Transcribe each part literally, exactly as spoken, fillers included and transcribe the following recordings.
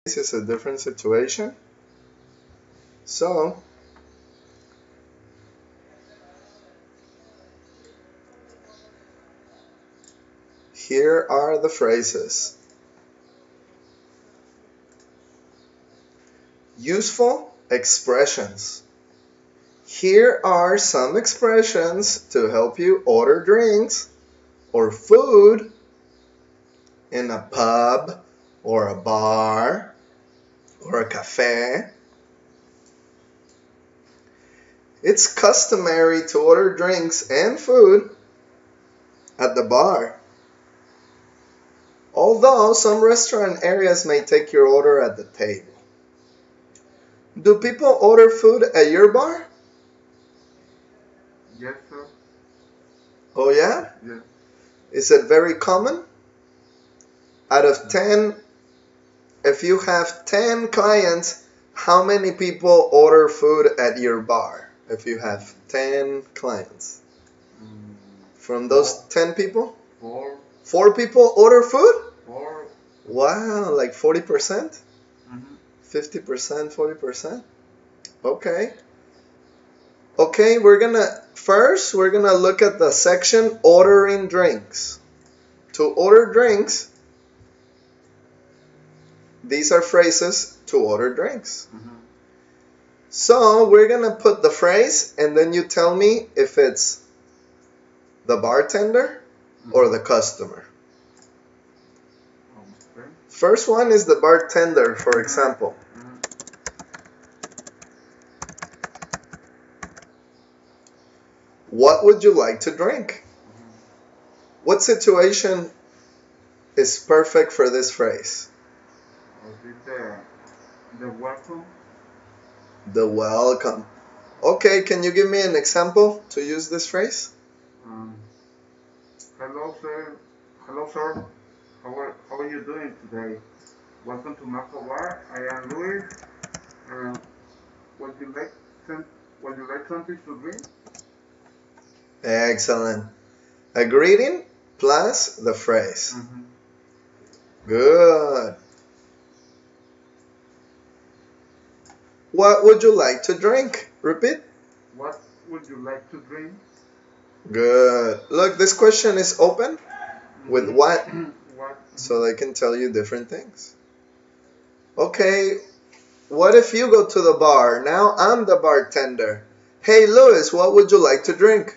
is a different situation. So here are the phrases. Useful expressions. Here are some expressions to help you order drinks or food in a pub or a bar or a cafe. It's customary to order drinks and food at the bar, although some restaurant areas may take your order at the table. Do people order food at your bar? Yes, sir. Oh yeah? Yes. Is it very common? Out of ten, if you have ten clients, how many people order food at your bar? If you have ten clients. Mm, From those four. ten people? Four. Four people order food? Four. Wow, like forty percent? Mm-hmm. fifty percent, forty percent? Okay. Okay, we're gonna, first, we're gonna look at the section ordering drinks. To order drinks, these are phrases to order drinks. Mm-hmm. So we're gonna put the phrase and then you tell me if it's the bartender or the customer. Okay. First one is the bartender, for example. Mm-hmm. What would you like to drink? Mm-hmm. What situation is perfect for this phrase? Is it the, the welcome? The welcome. Okay, can you give me an example to use this phrase? Um, hello, sir. Hello, sir. How are, how are you doing today? Welcome to Maco Bar. I am Luis. Uh, would you like some, would you like something to drink? Excellent. A greeting plus the phrase. Mm-hmm. Good. What would you like to drink? Repeat. What would you like to drink? Good. Look, this question is open with Mm-hmm. what, What? so they can tell you different things. Okay, what if you go to the bar? Now I'm the bartender. Hey, Louis, what would you like to drink?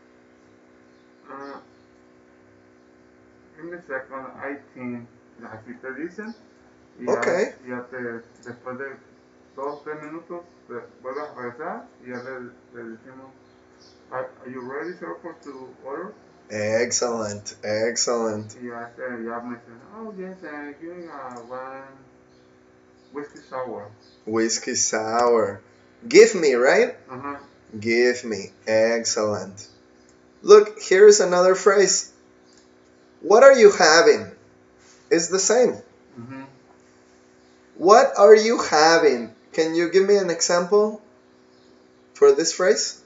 Uh, give me a second. I think, así te dicen, y ya, Okay. ya te, después de dos, tres minutos, te vuelves a regresar y ya le, le decimos, are, are you ready, sir, for to order? Excellent, excellent. Y ya, te, ya me dicen, oh, yes, uh, give me uh, one whiskey sour. Whiskey sour. Give me, right? Uh-huh. Give me. Excellent. Look, here's another phrase. What are you having? It's the same. Mm-hmm. What are you having? Can you give me an example for this phrase?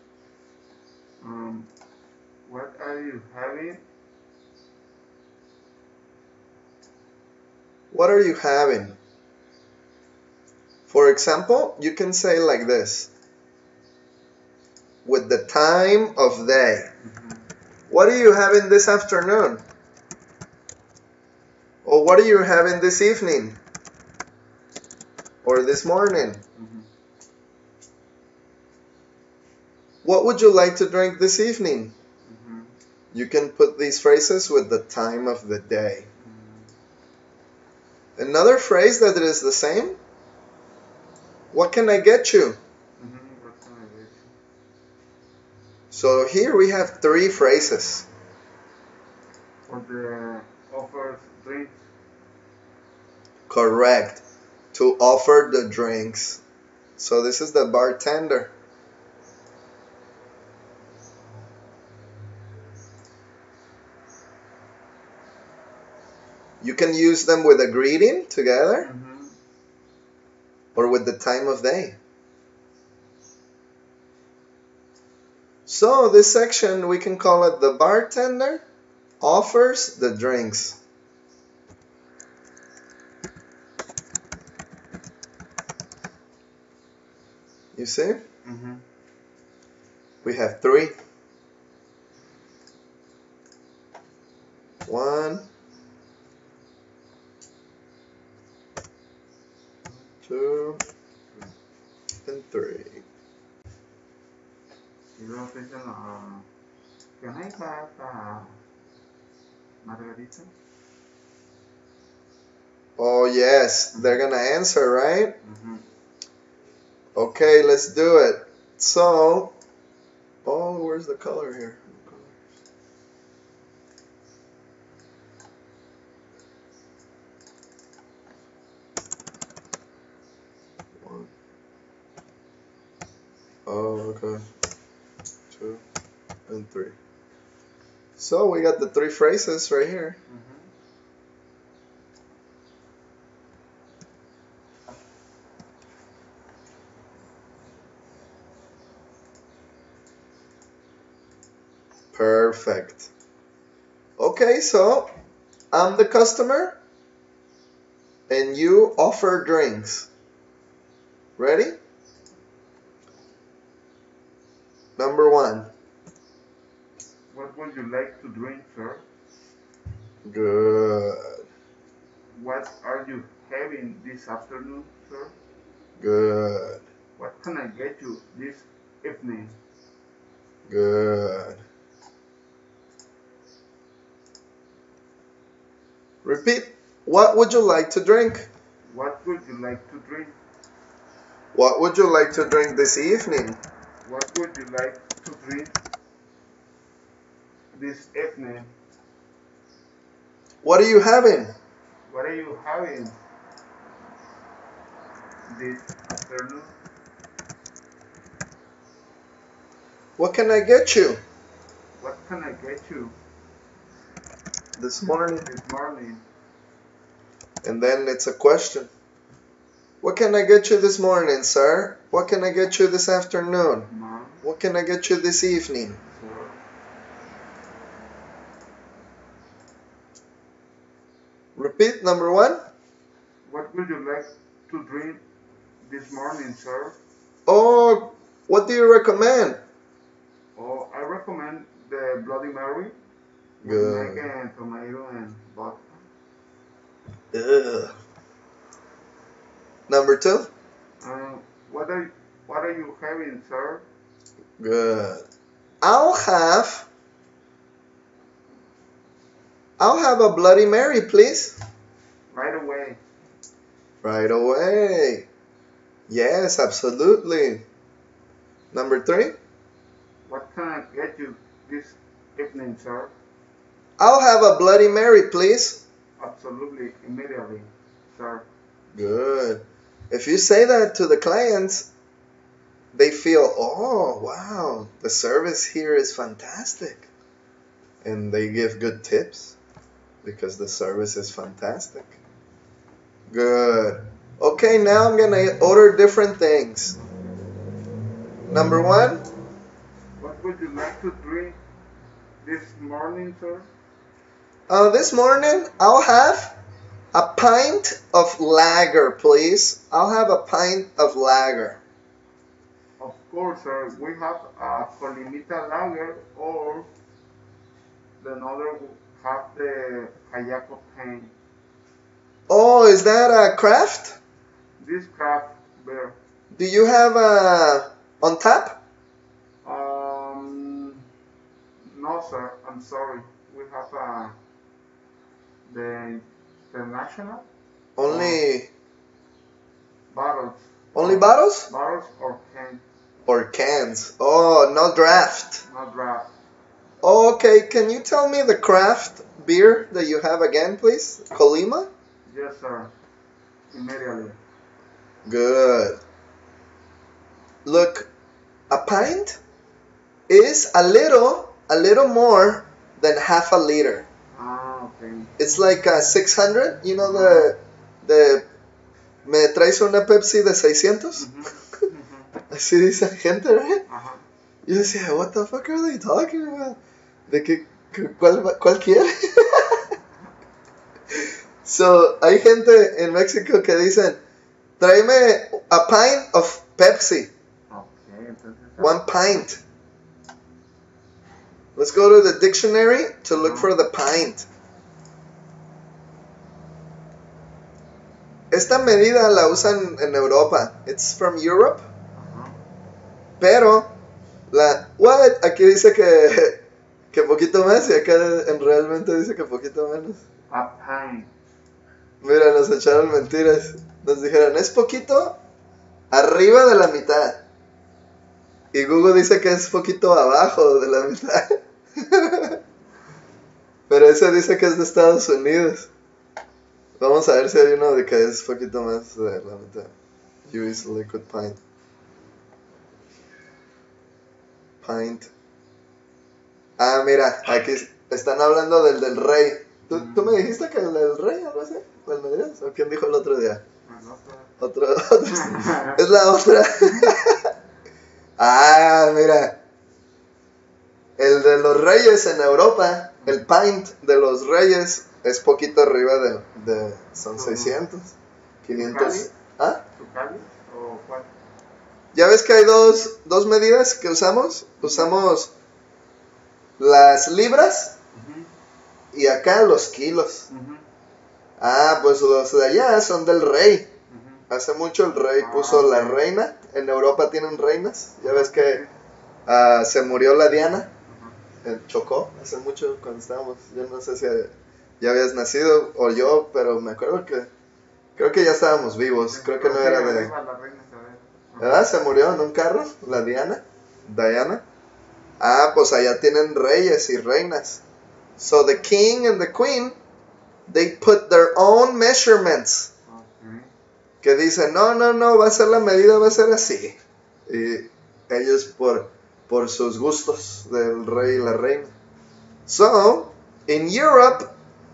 Um, what are you having? What are you having? For example, you can say like this. With the time of day. Mm-hmm. What are you having this afternoon? Or what are you having this evening? Or this morning? Mm-hmm. What would you like to drink this evening? Mm-hmm. You can put these phrases with the time of the day. Mm-hmm. Another phrase that is the same. What can I get you? Mm-hmm. What can I get you? So here we have three phrases. For the offers drinks. Correct. To offer the drinks. So this is the bartender. You can use them with a greeting together. Mm-hmm. Or with the time of day. So this section we can call it the bartender offers the drinks. You see? Mm-hmm. We have three. One, two, and three. Y luego te dicen, uh, can I have uh, margarita? Oh yes, they're gonna answer, right? Mm-hmm. Okay, let's do it. So, oh, where's the color here? One. Oh, okay. Two and three. So we got the three phrases right here. Mm-hmm. Perfect. Okay, so I'm the customer and you offer drinks. Ready? Number one. What would you like to drink, sir? Good. What are you having this afternoon, sir? Good. What can I get you this evening? Good. Repeat. What would you like to drink? What would you like to drink? What would you like to drink this evening? What would you like to drink this evening? What are you having? What are you having this afternoon? What can I get you What can I get you this morning? this morning? And then it's a question. What can I get you this morning, sir? What can I get you this afternoon? Mom, What can I get you this evening? sir. Repeat, number one. What would you like to drink this morning, sir? Oh, what do you recommend? Oh, I recommend the Bloody Mary with Good. egg and tomato and vodka. Ugh. Number two. Uh, what are what are you having, sir? Good. I'll have I'll have a Bloody Mary, please. Right away. Right away. Yes, absolutely. Number three. What can I get you this evening, sir? I'll have a Bloody Mary, please. Absolutely, immediately, sir. Good. If you say that to the clients, they feel, oh, wow, the service here is fantastic. And they give good tips because the service is fantastic. Good. Okay, now I'm going to order different things. Number one. What would you like to drink this morning, sir? Uh, this morning, I'll have a pint of lager, please. I'll have a pint of lager. Of course, sir. We have a Colimita Lager, or the other will have the Hayaco Pain. Oh, is that a craft? This craft beer. Do you have a on tap? Um, no, sir. I'm sorry. We have uh, the international Only bottles. only or, bottles Bottles or cans. or cans? Oh, no draft. Not draft. Oh, okay, can you tell me the craft beer that you have again, please? Colima? Yes, sir. Immediately. Good. Look, a pint is a little, a little more than half a liter. Ah, okay. It's like a six hundred, you know the, the, me traes una Pepsi de seiscientos? Mm-hmm. Mm-hmm. Así dice la gente, right? Uh-huh. Yo decía, what the fuck are they talking about? ¿De qué, cuál, cuál quiere? So, hay gente en México que dicen, tráeme a pint of Pepsi. entonces. One pint. Let's go to the dictionary to look for the pint. Esta medida la usan en Europa. It's from Europe. Ajá. Pero la what aquí dice que que poquito más y acá en realmente dice que poquito menos. A pint. Mira, nos echaron mentiras. Nos dijeron, es poquito arriba de la mitad. Y Google dice que es poquito abajo de la mitad. Pero ese dice que es de Estados Unidos. Vamos a ver si hay uno de que es poquito más de la mitad. Use liquid pint. Pint. Ah, mira, aquí están hablando del del rey. ¿Tú, ¿tú me dijiste que el del rey, algo así? ¿Las medidas? ¿O quién dijo el otro día? Otro, otro. Es la otra. Ah, mira. El de los reyes en Europa, el pint de los reyes es poquito arriba de, de son seiscientos, quinientos. ¿Ah? ¿Tucali o cuál? Ya ves que hay dos, dos medidas que usamos. Usamos las libras Uh-huh. y acá los kilos. Uh-huh. Ah, pues los de allá son del rey. Uh-huh. Hace mucho el rey Ah, puso la ok. reina. En Europa tienen reinas. Ya ves que uh, se murió la Diana. Uh-huh. En Chocó, hace mucho cuando estábamos. Yo no sé si ya habías nacido o yo, pero me acuerdo que creo que ya estábamos vivos. Creo que no era de... Arriba la reina Isabel. Ajá. ¿Verdad? Se murió en un carro, la Diana. Diana. Ah, pues allá tienen reyes y reinas. So the king and the queen, they put their own measurements. Okay. Que dicen, no, no, no, va a ser la medida, va a ser así. Y ellos por, por sus gustos del rey y la reina. So, in Europe,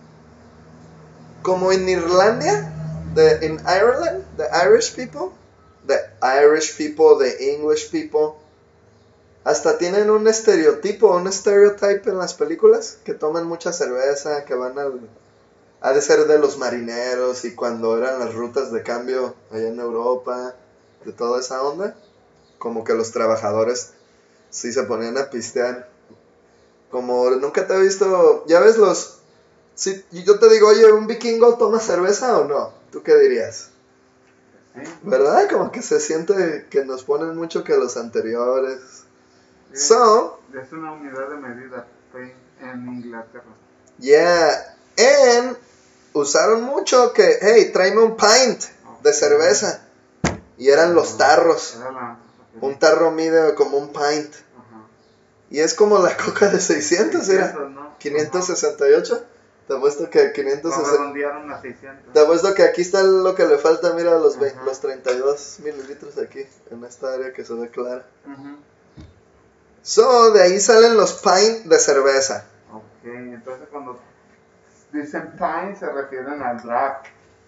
como en Irlandia, the, in Ireland, the Irish people, the Irish people, the English people, hasta tienen un estereotipo, un stereotype en las películas, que toman mucha cerveza, que van al... Ha de ser de los marineros y cuando eran las rutas de cambio allá en Europa, de toda esa onda, como que los trabajadores sí se ponían a pistear. Como nunca te he visto, ya ves los... Si yo te digo, oye, ¿un vikingo toma cerveza o no? ¿Tú qué dirías? Sí. ¿Verdad? Como que se siente que nos ponen mucho que los anteriores. Sí. So, Es una unidad de medida pint en Inglaterra. yeah, and usaron mucho que, hey, tráeme un pint de cerveza. Y eran los tarros. Era la... Un tarro mide como un pint. Ajá. Y es como la coca de seiscientos, era seiscientos, ¿no? quinientos sesenta y ocho. Te apuesto que quinientos Lo sesenta. redondearon a seiscientos. Te apuesto que aquí está lo que le falta, mira los, ve- Ajá. los treinta y dos mililitros aquí, en esta área que se ve clara. Ujú. So, de ahí salen los pint de cerveza. Ok, entonces cuando dicen pint se refieren al draft.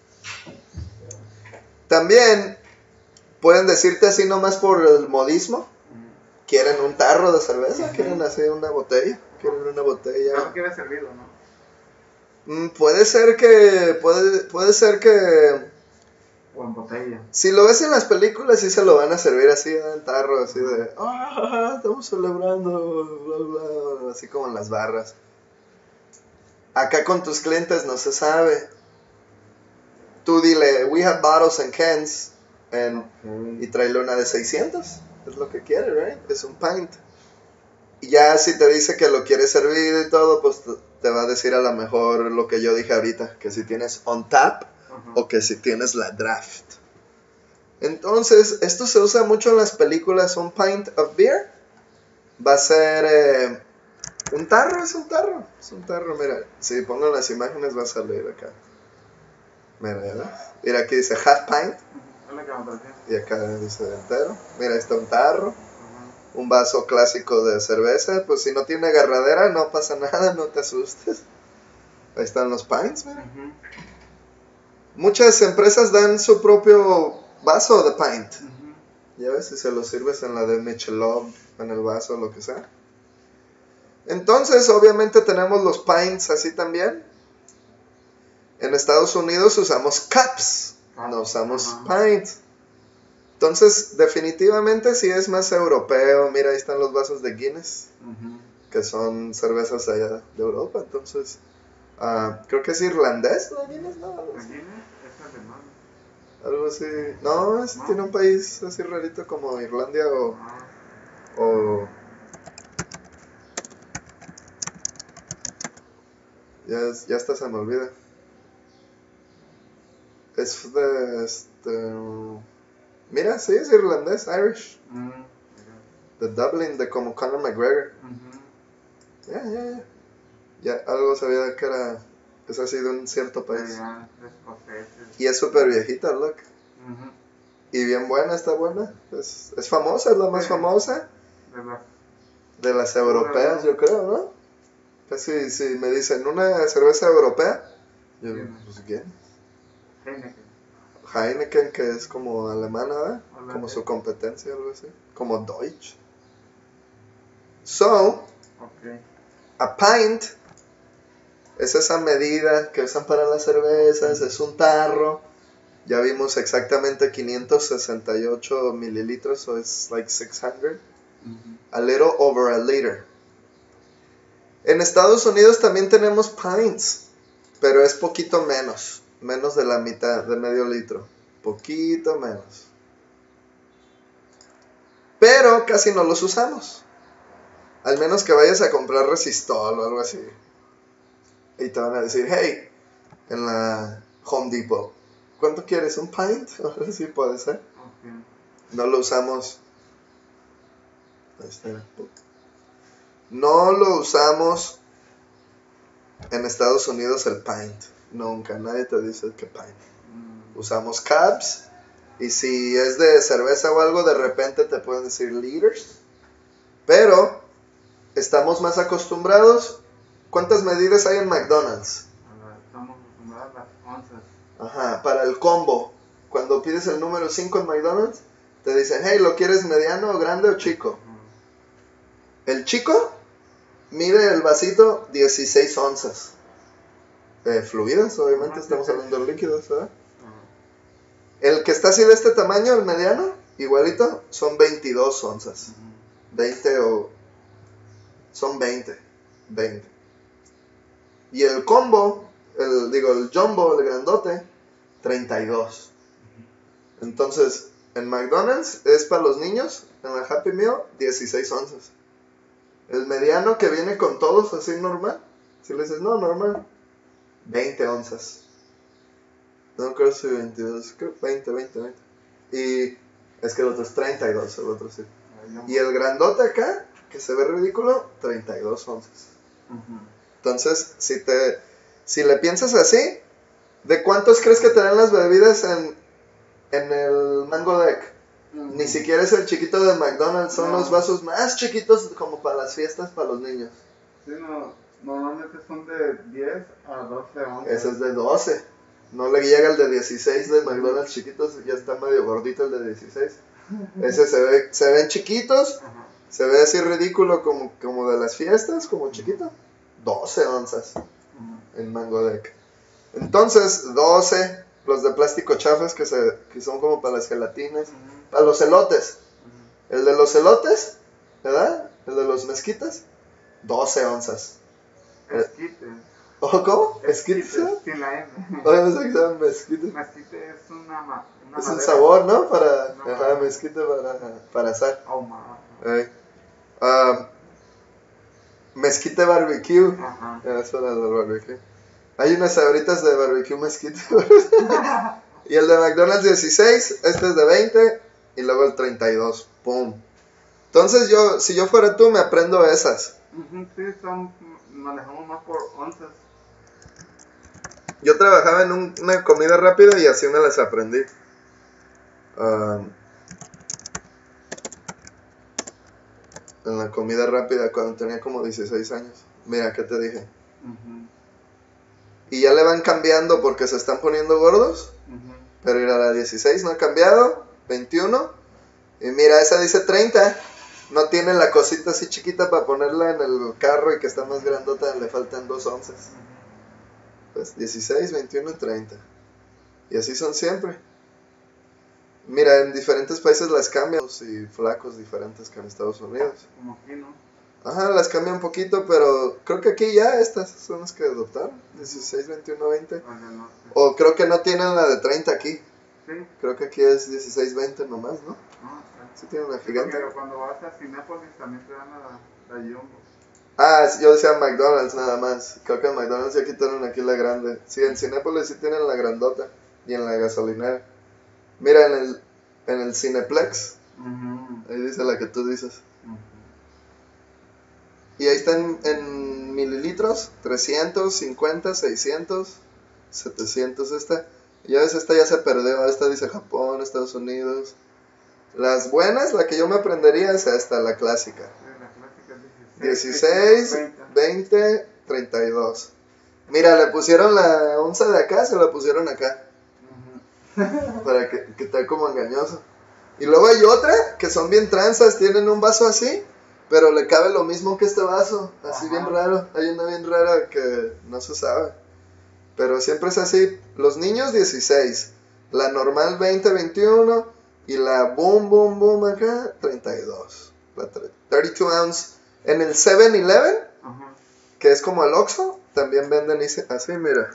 También pueden decirte así nomás por el modismo. Quieren un tarro de cerveza, quieren así una botella, quieren una No botella. quiere servido, ¿no? Mm, puede ser que, puede, puede ser que, O en botella. si lo ves en las películas sí se lo van a servir así en tarro, así de, ah, estamos celebrando, bla, bla, así como en las barras. Acá con tus clientes no se sabe. Tú dile, we have bottles and cans, and, y Ok. tráele una de seiscientos, es lo que quiere, right? Es un pint. Y ya si te dice que lo quiere servir y todo, pues te- te va a decir a lo mejor lo que yo dije ahorita, que si tienes on tap Ajá. o que si tienes la draft. Entonces, esto se usa mucho en las películas, un pint of beer. Va a ser eh, un tarro, es un tarro, es un tarro, mira, si pongo las imágenes va a salir acá. Mira, ¿verdad? Mira, aquí dice half pint Ujú. Es la que me pareció. y acá dice entero. Mira, ahí está un tarro. Ajá. Un vaso clásico de cerveza, pues si no tiene agarradera no pasa nada, no te asustes. Ahí están los pints, mira. Ujú. Muchas empresas dan su propio vaso de pint. Ujú. Ya ves, si se lo sirves en la de Michelob, en el vaso, lo que sea. Entonces, obviamente tenemos los pints así también. En Estados Unidos usamos cups, no usamos Ajá. pints. Entonces, definitivamente sí es más europeo. Mira, ahí están los vasos de Guinness, Ujú. que son cervezas allá de Europa. Entonces, ah, creo que es irlandés la Guinness, ¿no? Algo ¿La así. Guinness es alemán? Algo así. No, es- ¿No? tiene un país así rarito como Irlandia o... Ah, o ya, es- ya hasta se me olvida. Es de... Este, mira, sí, es irlandés, Irish. mm, mira. De Dublin, de como Conor McGregor. Ujú. Ya, ya, ya. Ya algo sabía que era... Es así de un cierto país. Allá, de escoceses. Y es súper viejita, look. Ujú. Y bien buena, está buena. Es, es famosa, es la más Sí. famosa De las de las europeas, yo creo, ¿no? Casi si me dicen una cerveza europea, yo, ¿Quién? pues ¿quién? Heineken. Heineken, que es como alemana, ¿verdad? Holandés. Como su competencia, algo así. Como Deutsch. So, Ok. a pint es esa medida que usan para las cervezas, es un tarro. Ya vimos exactamente quinientos sesenta y ocho mililitros, so it's like six hundred. Ujú. A little over a liter. En Estados Unidos también tenemos pints, pero es poquito menos, menos de la mitad, de medio litro, poquito menos. Pero casi no los usamos, al menos que vayas a comprar Resistol o algo así. Y te van a decir, hey, en la Home Depot, ¿cuánto quieres? ¿Un pint? Sí puede ser. Ok. No lo usamos. Ahí está. No lo usamos en Estados Unidos el pint. Nunca, nadie te dice que pint. Mm. Usamos cabs. Y si es de cerveza o algo, de repente te pueden decir liters. Pero estamos más acostumbrados. ¿Cuántas medidas hay en McDonald's? A la- Estamos acostumbrados a las onzas. Ajá, para el combo. Cuando pides el número cinco en McDonald's, te dicen, hey, ¿lo quieres mediano, grande o chico? Ujú. El chico mide el vasito dieciséis onzas. Eh, fluidas, obviamente, Ajá, estamos sí, sí. hablando de líquidos, ¿verdad? Ajá. El que está así de este tamaño, el mediano, igualito, son veintidós onzas. Ujú. veinte o... son veinte. veinte. Y el combo, el, digo, el jumbo, el grandote, treinta y dos. Entonces, en McDonald's es para los niños, en la Happy Meal, dieciséis onzas. El mediano que viene con todos así normal, si le dices, no, normal, veinte onzas. No creo si veintidós, creo veinte, veinte, veinte. Y es que el otro es treinta y dos, el otro sí. Ahí vamos. Y el grandote acá, que se ve ridículo, treinta y dos onzas. Ujú. Entonces, si te si le piensas así, ¿de cuántos crees que te dan las bebidas en, en el Mango Deck? Ujú. Ni siquiera es el chiquito de McDonald's, son No. los vasos más chiquitos como para las fiestas para los niños. Sí, no, normalmente son de diez a doce onzas. Ese es de doce. No le llega el de dieciséis de McDonald's chiquitos, ya está medio gordito el de dieciséis. Ese se ve, se ven chiquitos, Ajá. se ve así ridículo como, como de las fiestas, como chiquito. doce onzas Ujú. en Mango Deck. Entonces, doce, los de plástico chafas que, se, que son como para las gelatinas, Ujú. para los elotes. Ujú. El de los elotes, ¿verdad? El de los mezquitas, doce onzas. Esquite. ¿Ojo, cómo? Esquite, ¿Esquites? sin la M. Oye, no sé qué se llama mezquite. Mezquite es una, ma- una Es un madera sabor, ¿no? Para, No, ajá, no. mezquite para, para asar. ahumada. Eh. Um, mezquite barbecue. Ajá. Eso era del barbecue. Hay unas sabritas de barbecue mezquite. Y el de McDonald's dieciséis, este es de veinte y luego el treinta y dos. ¡Pum! Entonces yo, si yo fuera tú, me aprendo esas. Ujú, sí, son, manejamos más por onzas. Yo trabajaba en un- una comida rápida y así me las aprendí. Um, en la comida rápida cuando tenía como dieciséis años. Mira, ¿qué te dije? Ujú, Y ya le van cambiando porque se están poniendo gordos. ujú. Pero mira, la dieciséis no ha cambiado. veintiuno. Y mira, esa dice treinta. No tiene la cosita así chiquita para ponerla en el carro y que está más grandota. Le faltan dos onzas. Pues dieciséis, veintiuno y treinta. Y así son siempre. Mira, en diferentes países las cambian y flacos diferentes que en Estados Unidos. Como aquí, ¿no? Ajá, las cambian un poquito, pero creo que aquí ya estas son las que adoptaron. dieciséis, veintiuno, veinte. O sea, no sé. O creo que no tienen la de treinta aquí. Sí. Creo que aquí es dieciséis, veinte nomás, ¿no? No, está. Sí tienen la Sí, gigante. porque cuando vas a Cinépolis también te dan la, la Jumbo. Ah, sí, yo decía McDonald's nada más. Creo que en McDonald's ya quitaron aquí la grande. Sí, en Cinépolis sí tienen la grandota. Y en la gasolinera. Mira, en el, en el Cineplex. Uh-huh. Ahí dice la que tú dices. Uh-huh. Y ahí está en, en mililitros. trescientos, cincuenta, seiscientos, setecientos esta. Ya ves, esta ya se perdió. Esta dice Japón, Estados Unidos. Las buenas, la que yo me aprendería es esta, la clásica. Sí, la clásica es dieciséis, dieciséis, veinte, treinta y dos. Mira, le pusieron la onza de acá, se la pusieron acá. Uh-huh. Para que, que esté como engañoso. Y luego hay otra que son bien tranzas, tienen un vaso así, pero le cabe lo mismo que este vaso, así. Ajá. Bien raro. Hay una bien rara que no se sabe, pero siempre es así. Los niños dieciséis, la normal veinte, veintiuno y la boom boom boom acá treinta y dos. La treinta y dos ounce en el seven eleven, uh-huh, que es como el Oxxo, también venden así, mira.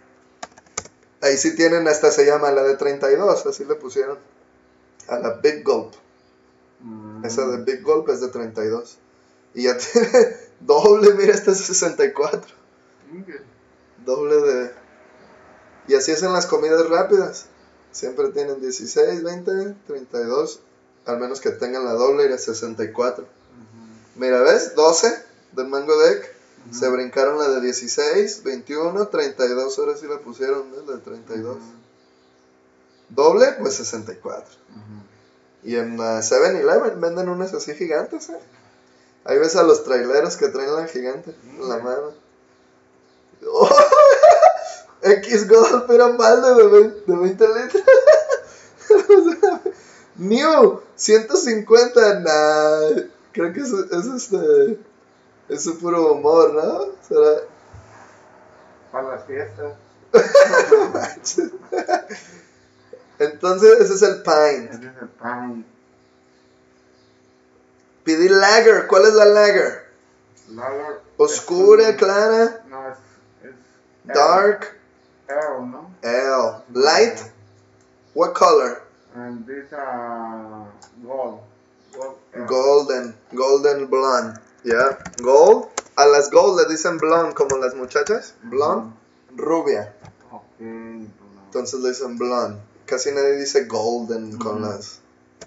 Ahí sí tienen, hasta se llama la de treinta y dos, así le pusieron a la Big Gulp. Mm. Esa de Big Gulp es de treinta y dos. Y ya tiene doble, mira, esta es sesenta y cuatro. Okay. Doble de... Y así es en las comidas rápidas. Siempre tienen dieciséis, veinte, treinta y dos. Al menos que tengan la doble y la sesenta y cuatro. Uh-huh. Mira, ¿ves? doce del Mango Deck. Uh-huh. Se brincaron la de dieciséis, veintiuno, treinta y dos. Ahora sí la pusieron, ¿ves? La de treinta y dos. Uh-huh. Doble, pues sesenta y cuatro. Uh-huh. Y en la seven eleven venden unas así gigantes, ¿eh? Ahí ves a los traileros que traen la gigante uh-huh en la mano. ¡Oh! X Gold, era balde de veinte litros. New, ciento cincuenta, nah. Creo que eso, eso es de... Eso es puro humor, ¿no? ¿Será? Para las fiestas. Entonces, ese es el pint. Ese es el pint. Pedí lager. ¿Cuál es la lager? Lager. Oscura, es, clara. No, es... es dark. Ale, ¿no? Ale. Light. What color? And this uh, gold. Gold Golden. Golden blonde. Yeah. Gold. A las gold le dicen blonde, como las muchachas. Blonde. Uh-huh. Rubia. Okay. Entonces le dicen blonde. Casi nadie dice golden uh-huh con las...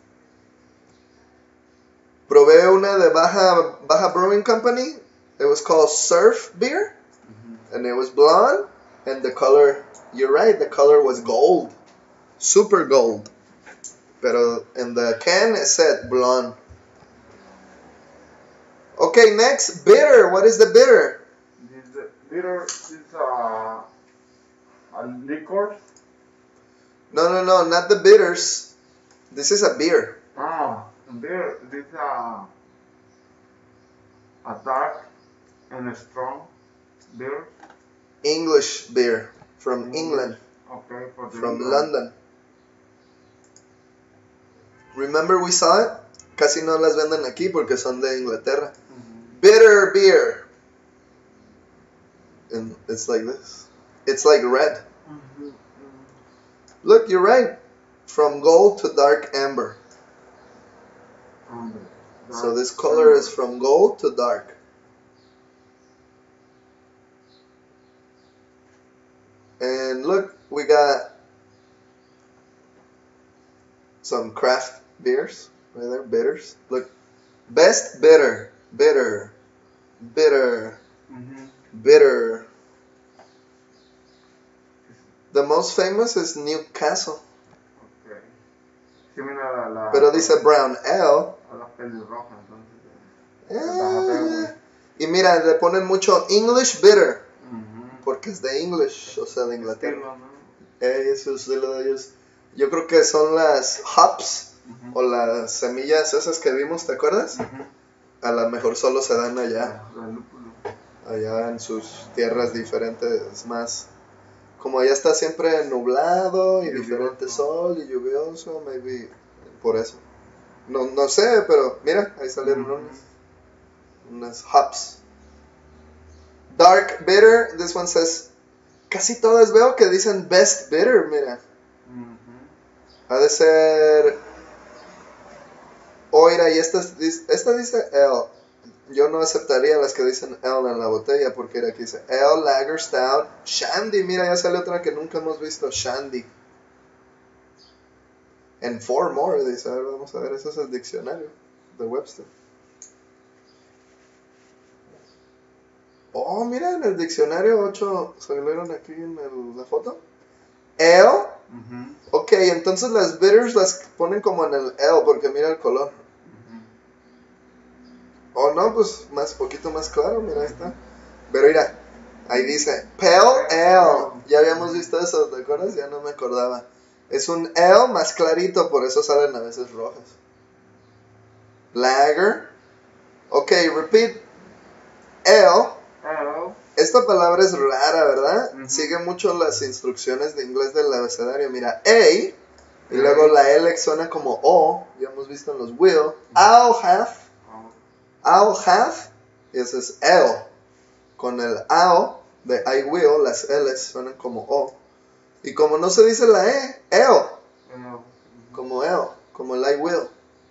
Probé una de Baja, Baja Brewing Company. It was called Surf Beer. Uh-huh. And it was blonde. And the color, you're right, the color was gold. Super gold. Pero in the can it said blonde. Okay, next, bitter. What is the bitter? This bitter is a, a liquor. No, no, no, not the bitters. This is a beer. Ah, beer. This is a, a dark and a strong beer. English beer from English. England. Okay, for the from England. London. Remember we saw it? Casi no las venden aquí porque son de Inglaterra. Mm-hmm. Bitter beer. And it's like this. It's like red. Mm-hmm. Look, you're right. From gold to dark amber. Amber. So this color amber is from gold to dark. And look, we got some craft beers right there, bitters. Look, best bitter, bitter, bitter, mm-hmm. bitter. The most famous is Newcastle. Okay. Sí, mira, la, la, Pero dice brown ale. A la pelirroja, entonces. Eh, y mira, le ponen mucho English bitter. Mm-hmm. Porque es de English, o sea, de Inglaterra. Estilo, ¿no? Eh, eso es estilo de ellos. Yo creo que son las hops, uh-huh, o las semillas esas que vimos, ¿te acuerdas? Uh-huh. A lo mejor solo se dan allá. Uh-huh. Allá en sus tierras diferentes, más como allá está siempre nublado y Lluvioso. diferente sol y lluvioso, maybe por eso. No, no sé, pero mira, ahí salieron Ujú. unas, unas hops. Dark bitter, this one says, casi todas veo que dicen best bitter, mira. Ujú. Ha de ser, oira, y esta, esta dice L. Yo no aceptaría las que dicen L en la botella porque era aquí dice L, Lager, Stout, Shandy. Mira, ya sale otra que nunca hemos visto, Shandy. And four more, dice. A ver, vamos a ver, ese es el diccionario de Webster. Oh, mira, en el diccionario ocho salieron aquí en el- la foto. L. Ujú. Ok, entonces las bitters las ponen como en el L porque mira el color. Ujú. Oh, no, pues más poquito más claro, mira, ahí está. Pero mira, ahí dice Pale Ale. Ya habíamos visto eso, ¿te acuerdas? Ya no me acordaba. Es un ale más clarito, por eso salen a veces rojas. Lager. Ok, repeat. Ale. Ale. Esta palabra es rara, ¿verdad? Ujú. Sigue mucho las instrucciones de inglés del abecedario. Mira, A, y luego la L suena como O, ya hemos visto en los will. I'll have, I'll have, y eso es L. Con el I'll de I will, las L suenan como O. Y como no se dice la E, L, Ale. como L, como el I will.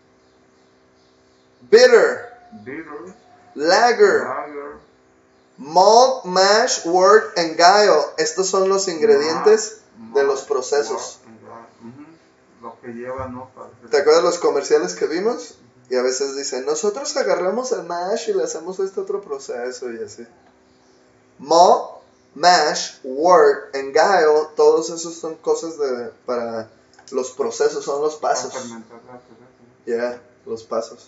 Bitter, Bitter. lager, Lager. malt, mash, wort, and guile. Estos son los ingredientes Malt, de los procesos. malt, ujú. Lo que lleva, ¿no? Para hacer- ¿Te acuerdas los comerciales que vimos? Y a veces dicen, nosotros agarramos el mash y le hacemos este otro proceso y así. Malt, mash, wort, and guile, todos esos son cosas de, para los procesos, son los Para pasos. fermentar la cerveza. Ya, yeah, los pasos.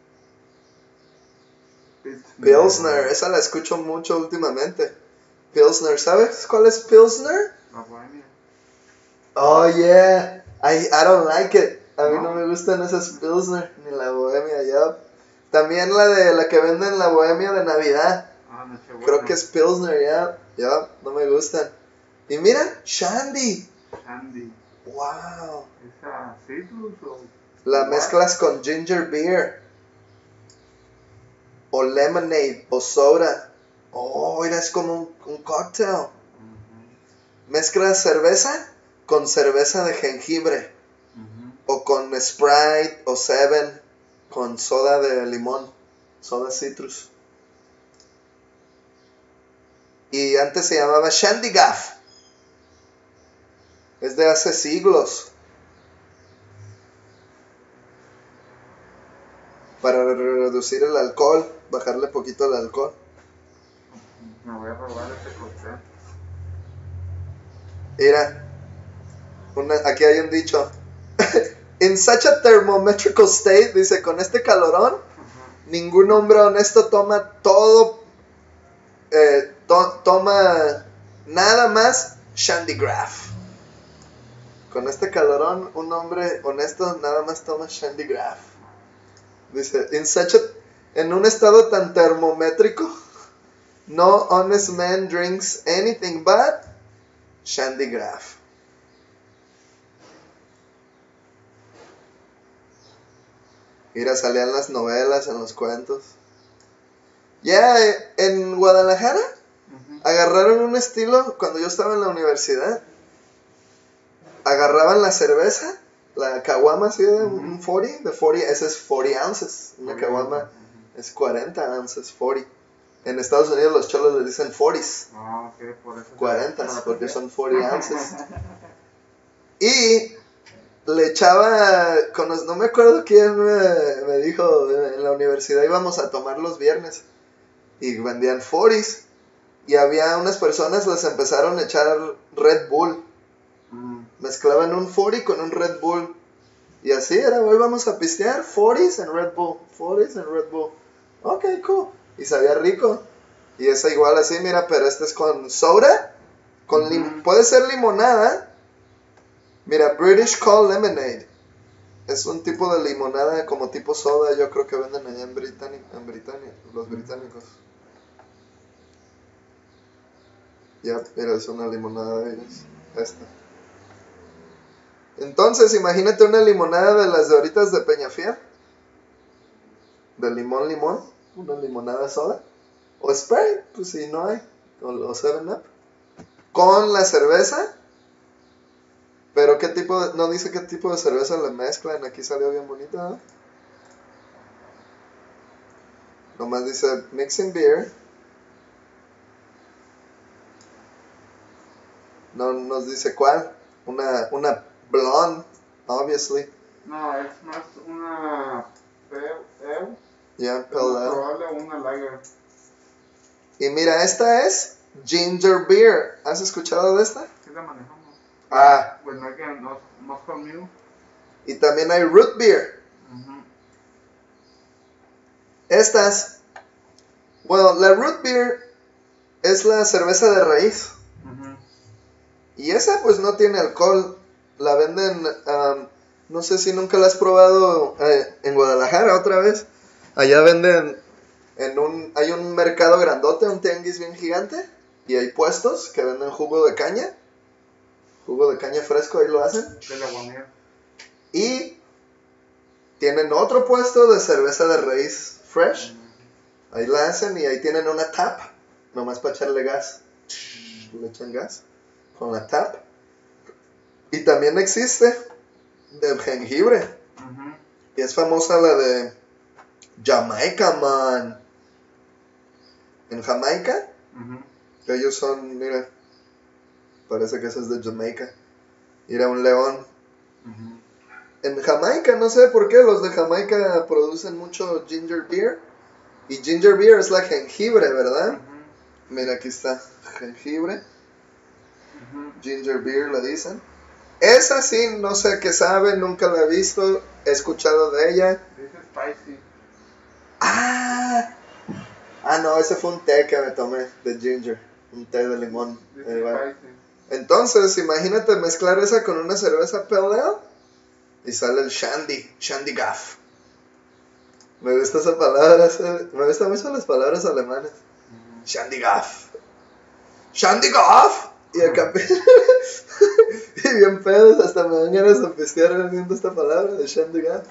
Pilsner. Pilsner, esa la escucho mucho últimamente. Pilsner, ¿sabes cuál es Pilsner? La bohemia. Oh yeah, I, I don't like it. A mí no No. me gustan esas Pilsner, ni la bohemia, ya. También la de la que venden la bohemia de Navidad. Ah, Nochebuena. Creo que es Pilsner, ya. Ya, no me gustan. Y mira, Shandy. Shandy. Wow. ¿Esa citrus o...? La what? mezclas con ginger beer. O lemonade, o soda. Oh, mira, es como un, un cocktail. Ujú. Mezclas cerveza con cerveza de jengibre. Ujú. O con Sprite o Seven. Con soda de limón. Soda citrus. Y antes se llamaba Shandy Gaff. Es de hace siglos. Para reducir el alcohol. Bajarle poquito el alcohol. Me voy a robar ese cóctel. Mira. Una, aquí hay un dicho. In such a thermometrical state, dice, con este calorón, Ajá. ningún hombre honesto toma todo, eh, to, toma nada más Shandy Graff. Con este calorón, un hombre honesto nada más toma Shandy Graff. Dice, in such a, en un estado tan termométrico, no honest man drinks anything but Shandy Graff. Mira, salían las novelas, en los cuentos. Ya, yeah, en Guadalajara Ujú. agarraron un estilo cuando yo estaba en la universidad. Agarraban la cerveza, la caguama así de Ujú. un cuarenta, de cuarenta, ese es cuarenta ounces. Una Cuarenta, caguama ujú. es cuarenta ounces, cuarenta. En Estados Unidos los cholos les dicen cuarenta, Ah, ok, por eso. se- cuarenta, se la porque copia. son cuarenta ounces. Y le echaba, con los- no me acuerdo quién me, me dijo, en la universidad íbamos a tomar los viernes y vendían cuarenta y había unas personas les empezaron a echar Red Bull, Mm. mezclaban un cuarenta con un Red Bull y así era, hoy vamos a pistear cuarenta en Red Bull, cuarenta en Red Bull, ok, cool, y sabía rico. Y esa igual así, mira, pero este es con soda, con lim- Ujú. puede ser limonada. Mira, British Call Lemonade. Es un tipo de limonada como tipo soda, yo creo que venden allá en Britannia, en Britannia, los británicos. Ya, mira, es una limonada de ellos. Esta. Entonces, imagínate una limonada de las de ahorita de Peñafiel. De limón, limón. Una limonada soda. O Sprite, pues si no hay. O, o seven up. Con la cerveza. Pero qué tipo de... No dice qué tipo de cerveza le mezclan. Aquí salió bien bonita, ¿no? Nomás dice mixing beer. No nos dice cuál. Una, una blonde, obviously. No, es más una pale ale. Ya, Es pale más ale. probable una lager. Y mira, esta es ginger beer. ¿Has escuchado de esta? Sí la manejamos. Ah, Bueno, hay que nos, nos conmigo. y también hay root beer. Ujú. Estas, bueno, la root beer es la cerveza de raíz. Ujú. Y esa pues no tiene alcohol. La venden, um, no sé si nunca la has probado eh, en Guadalajara otra vez. Allá venden en un, hay un mercado grandote, un tianguis bien gigante. Y hay puestos que venden jugo de caña. Jugo de caña fresco, ahí lo hacen. Del aguamiel. Y tienen otro puesto de cerveza de raíz fresh. Ahí la hacen y ahí tienen una tap. Nomás para echarle gas. Le echan gas con la tap. Y también existe de jengibre. Ujú. Y es famosa la de Jamaica, man. En Jamaica, Ujú. ellos son, mira, parece que ese es de Jamaica. Mira, un león. Ujú. En Jamaica, no sé por qué, los de Jamaica producen mucho ginger beer. Y ginger beer es la jengibre, ¿verdad? Ujú. Mira, aquí está, jengibre. Ujú. Ginger beer, le dicen. Esa sí, no sé qué sabe, nunca la he visto, he escuchado de ella. Dice spicy. Ah, ah no, ese fue un té que me tomé de ginger, un té de limón. Dice Ahí va. spicy. Entonces, imagínate mezclar esa con una cerveza pale ale y sale el shandy, shandy gaff. Me gusta esa palabra, esa- me gustan mucho las palabras alemanas. Ujú. Shandy gaff. Shandy gaff. Y acá y bien pedos, hasta me dan ganas de pistear viendo esta palabra de shandy gaff.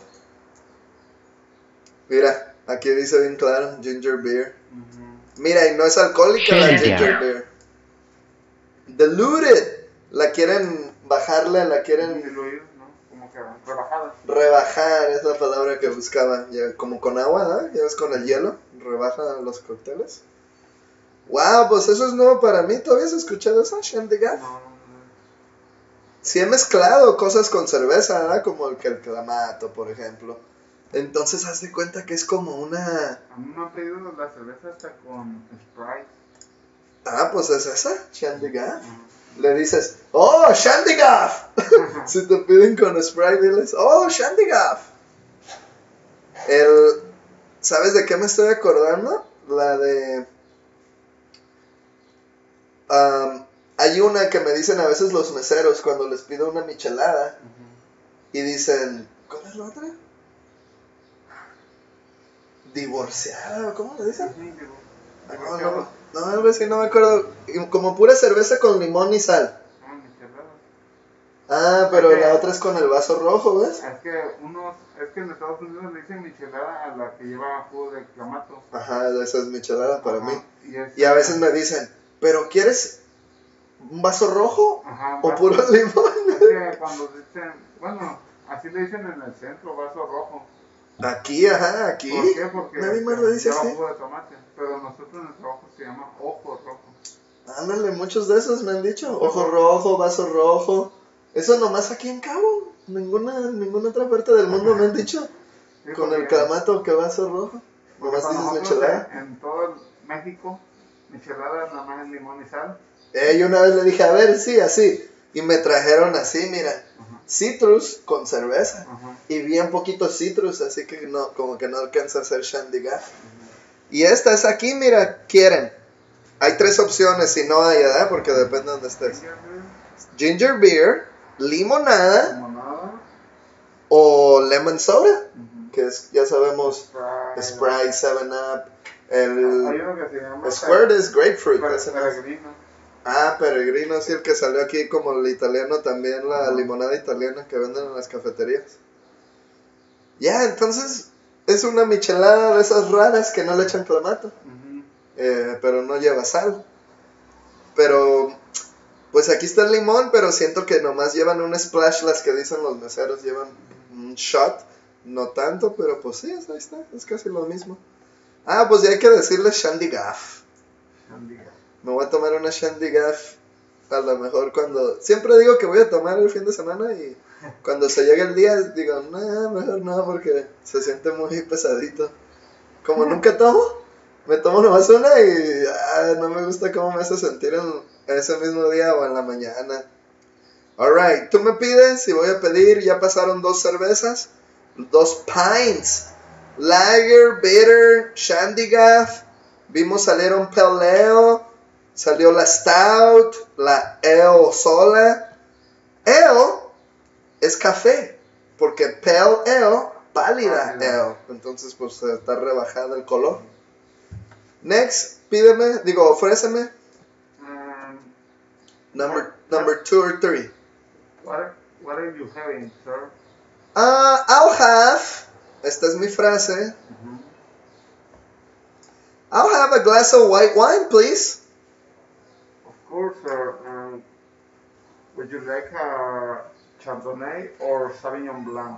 Mira, aquí dice bien claro, ginger beer. Ujú. Mira, y no es alcohólica la Shandy ginger Gaff. beer. Diluted. La quieren bajarle, la quieren Diluido, ¿no? Como que rebajada. rebajar, es la palabra que buscaba. Ya, como con agua, ¿no? Ya ves con el hielo, rebaja los cócteles. Wow, pues eso es nuevo para mí. ¿Todavía has escuchado eso, Shandy Gaff? No, no, no. Sí he mezclado cosas con cerveza, ¿verdad? Como el que el clamato, por ejemplo. Entonces haz de cuenta que es como una... A mí me han pedido la cerveza hasta con Sprite. Ah, pues es esa, Shandy Gaff. Ujú. Le dices, ¡oh, Shandy Gaff! Si te piden con Sprite, diles, ¡oh, Shandy Gaff! El... ¿Sabes de qué me estoy acordando? La de... Um, hay una que me dicen a veces los meseros cuando les pido una michelada Ujú. y dicen, ¿cómo es la otra? Divorciada, ¿cómo le dicen? Ujú, digo, Ah, no, divorciado. no, no, algo así, no me acuerdo. Y como pura cerveza con limón y sal. Ah, micheladas. Ah, pero Es que- la otra es con el vaso rojo, ¿ves? Es que unos, es que en Estados Unidos le dicen michelada a la que lleva jugo de clamato. Ajá, esa es michelada para Ajá. mí. Y, esa- Y a veces me dicen, ¿pero quieres un vaso rojo Ajá, o vaso- puro limón? Es que cuando dicen, bueno, así le dicen en el centro, vaso rojo. Aquí, ajá, aquí. ¿Por qué? Porque Nadie más este, lo dice lleva así. jugo de tomate. Pero nosotros en el trabajo se llama ojo rojo. Ándale, muchos de esos me han dicho. Ojo rojo, vaso rojo. Eso nomás aquí en Cabo. Ninguna, ninguna otra parte del mundo me han dicho. Sí, Con porque- el clamato que vaso rojo. porque Nomás para dices nosotros michelada. En, en todo el México, michelada nada más es limón y sal. Eh, yo una vez le dije, a ver, sí, así. Y me trajeron así, mira. Ajá. Citrus con cerveza. Ajá. Y bien poquito citrus, así que no, como que no alcanza a ser Shandy Gaff. Ajá. Y esta es aquí, mira, quieren. Hay tres opciones, si no hay, ¿verdad? Porque depende de donde estés. Ginger beer, limonada Limonada. o lemon soda. Ujú. Que es, ya sabemos, Sprite. Sprite, seven up. Hay El uno que se llama Squirt es grapefruit. Pere- ese no es. Peregrino. Ah, Peregrino, sí, el que salió aquí como el italiano también, la limonada italiana que venden en las cafeterías. Ya, entonces es una michelada de esas raras que no le echan clamato, Ujú. eh, pero no lleva sal. Pero, pues aquí está el limón, pero siento que nomás llevan un splash, las que dicen los meseros, llevan un shot. No tanto, pero pues sí, ahí está, es casi lo mismo. Ah, pues ya hay que decirle Shandy Gaff. Shandiga. Me voy a tomar una Shandy Gaff a lo mejor cuando... Siempre digo que voy a tomar el fin de semana y cuando se llegue el día digo, no, mejor no, porque se siente muy pesadito. Como nunca tomo, me tomo nomás una y ah, no me gusta cómo me hace sentir en ese mismo día o en la mañana. Alright, tú me pides y voy a pedir, ya pasaron dos cervezas, dos pints, Lager, Bitter, Shandy Gaff, vimos salieron Pale Ale, salió la Stout, la Ale sola. Ale es café, porque Pale Ale, pálida Ale, entonces pues está rebajada el color. Next, pídeme, digo, ofréceme, Um, number, what, number two or three. what, what are you having, sir? Uh, I'll have, esta es mi frase, Mm-hmm. I'll have a glass of white wine, please. Of course, sir. Um, would you like a Chardonnay or Sauvignon Blanc?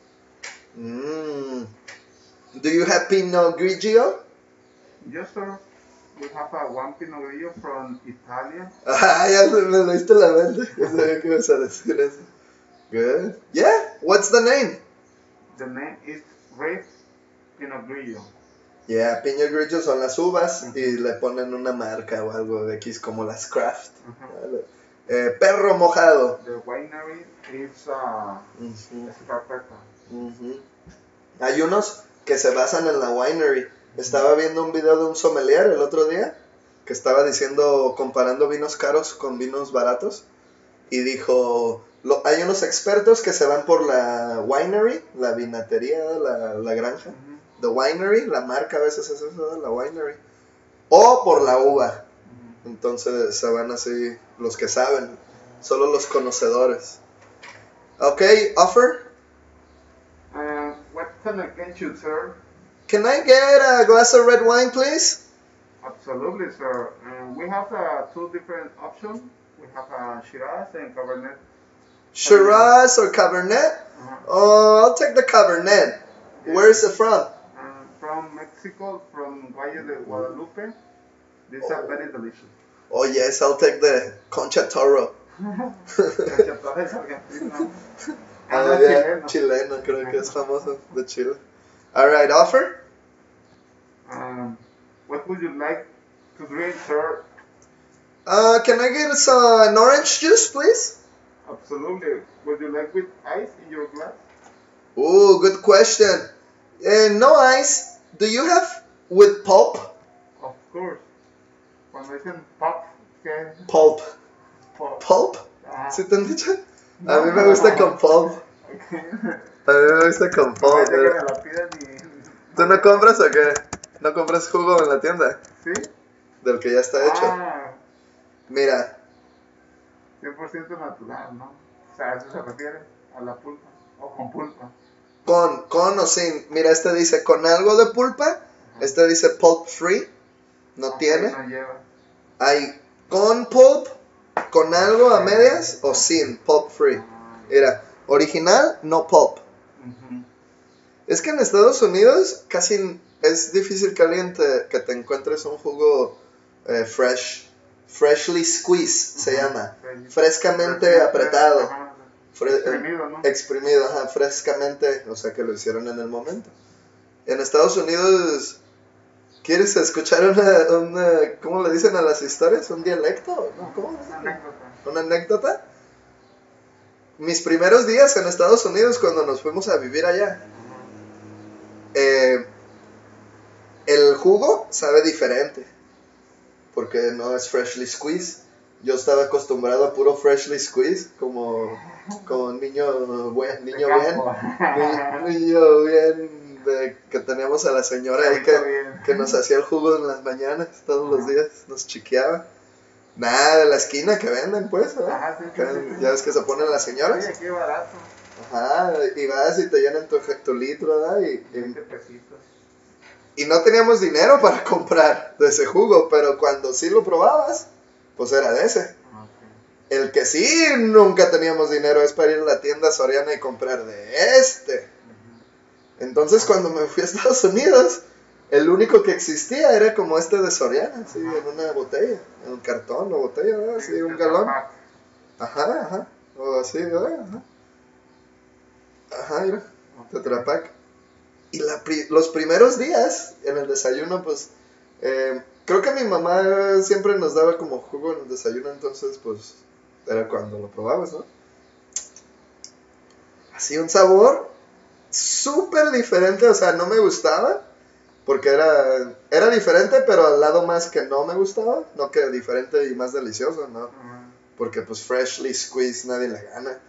Mm. Do you have Pinot Grigio? Yes, sir. We have a one Pinot Grigio from Italy. Ah, ya se me lo diste la mente. Ya sabía que ibas a decir eso. Good. Yeah, what's the name? The name is Red Pinot Grigio. Yeah, Pinot Grigio son las uvas Ujú. y le ponen una marca o algo de X como las Kraft. Ujú. Eh, perro mojado. The winery is uh, Ujú, Scarpetta. ujú. Hay unos que se basan en la winery. Estaba viendo un video de un sommelier el otro día que estaba diciendo, comparando vinos caros con vinos baratos. Y dijo, lo, hay unos expertos que se van por la winery, la vinatería, la, la granja. Ujú. The winery, la marca a veces es eso, la winery. O por la uva. Ujú. Entonces se van así los que saben, solo los conocedores. Ok, offer. Uh, what can I get you, sir? Can I get a glass of red wine, please? Absolutely, sir. Uh, we have uh, two different options. We have uh, Shiraz and Cabernet. Shiraz or Cabernet? Uh-huh. Oh, I'll take the Cabernet. Where is it from? Uh, from Mexico, from Valle de Guadalupe. These are very delicious. Oh yes, I'll take the Concha Toro. Cachatón es argentino. Ah, Oh no, yeah, chileno. chileno, creo que es famoso de Chile. Alright, offer? Um, what would you like to drink, sir? Uh, can I get some an orange juice, please? Absolutely. Would you like with ice in your glass? Ooh, good question. Uh, no ice. Do you have with pulp? Of course. Cuando dicen pop, ¿qué es? Pulp. Pop. ¿Pulp? Ah. ¿Sí te han dicho? A mí me gusta con pulp. Okay. A mí me gusta con No pulp. vaya que eh. me la pidan y... ¿Tú no compras o qué? ¿No compras jugo en la tienda? ¿Sí? Del que ya está hecho. Ah, Mira, cien por ciento natural, ¿no? O sea, a eso se refiere, a la pulpa, o con pulpa. con, con o sin. Mira, este dice con algo de pulpa. Ajá. Este dice pulp free. No Ok, tiene. no lleva. Hay con pulp, con algo a medias o sin pulp free. Ah, Mira, original, no pulp. ujú. Es que en Estados Unidos casi es difícil que alguien te, que te encuentres un jugo eh, fresh. Freshly squeezed se Ajá. llama. Fre- Frescamente fresca- apretado. Ajá. Fre- eh, Exprimido, ¿no? exprimido, ajá, frescamente, o sea que lo hicieron en el momento. En Estados Unidos, ¿quieres escuchar una, una ¿cómo le dicen a las historias? ¿Un dialecto? ¿No? ¿Cómo? Una anécdota. ¿Una anécdota? Mis primeros días en Estados Unidos, cuando nos fuimos a vivir allá, eh, el jugo sabe diferente, porque no es freshly squeezed. Yo estaba acostumbrado a puro freshly squeezed, como, como niño, buen, niño De bien, campo. ni- niño bien, de, que teníamos a la señora ahí que, Chavito bien. que nos hacía el jugo en las mañanas, todos los días, nos chiqueaba. Nada, de la esquina que venden, pues, ¿eh? Ajá, sí, sí, Que- sí, sí. Ya ves que se ponen las señoras. Oye, qué barato. Ajá, y vas y te llenan tu, tu litro, ¿verdad? Y, y, veinte pesitos. y no teníamos dinero para comprar de ese jugo, pero cuando sí lo probabas, pues era de ese. Ok. El que sí nunca teníamos dinero es para ir a la tienda Soriana y comprar de este. Ujú. Entonces cuando me fui a Estados Unidos, el único que existía era como este de Soriana, así, Ajá. en una botella, en un cartón o botella, ¿verdad? Así, Sí, un Tetra galón. Pak. Ajá, ajá. O así, ¿verdad? Ajá. Ajá, mira, Ok. Tetra Pak. Y la pri- los primeros días en el desayuno, pues, eh, creo que mi mamá siempre nos daba como jugo en el desayuno, entonces, pues, era cuando lo probabas, ¿no? Así un sabor súper diferente, o sea, no me gustaba, porque era, era diferente, pero al lado más que no me gustaba, no que diferente y más delicioso, ¿no? Ajá. Porque pues freshly squeezed nadie le gana. Ajá.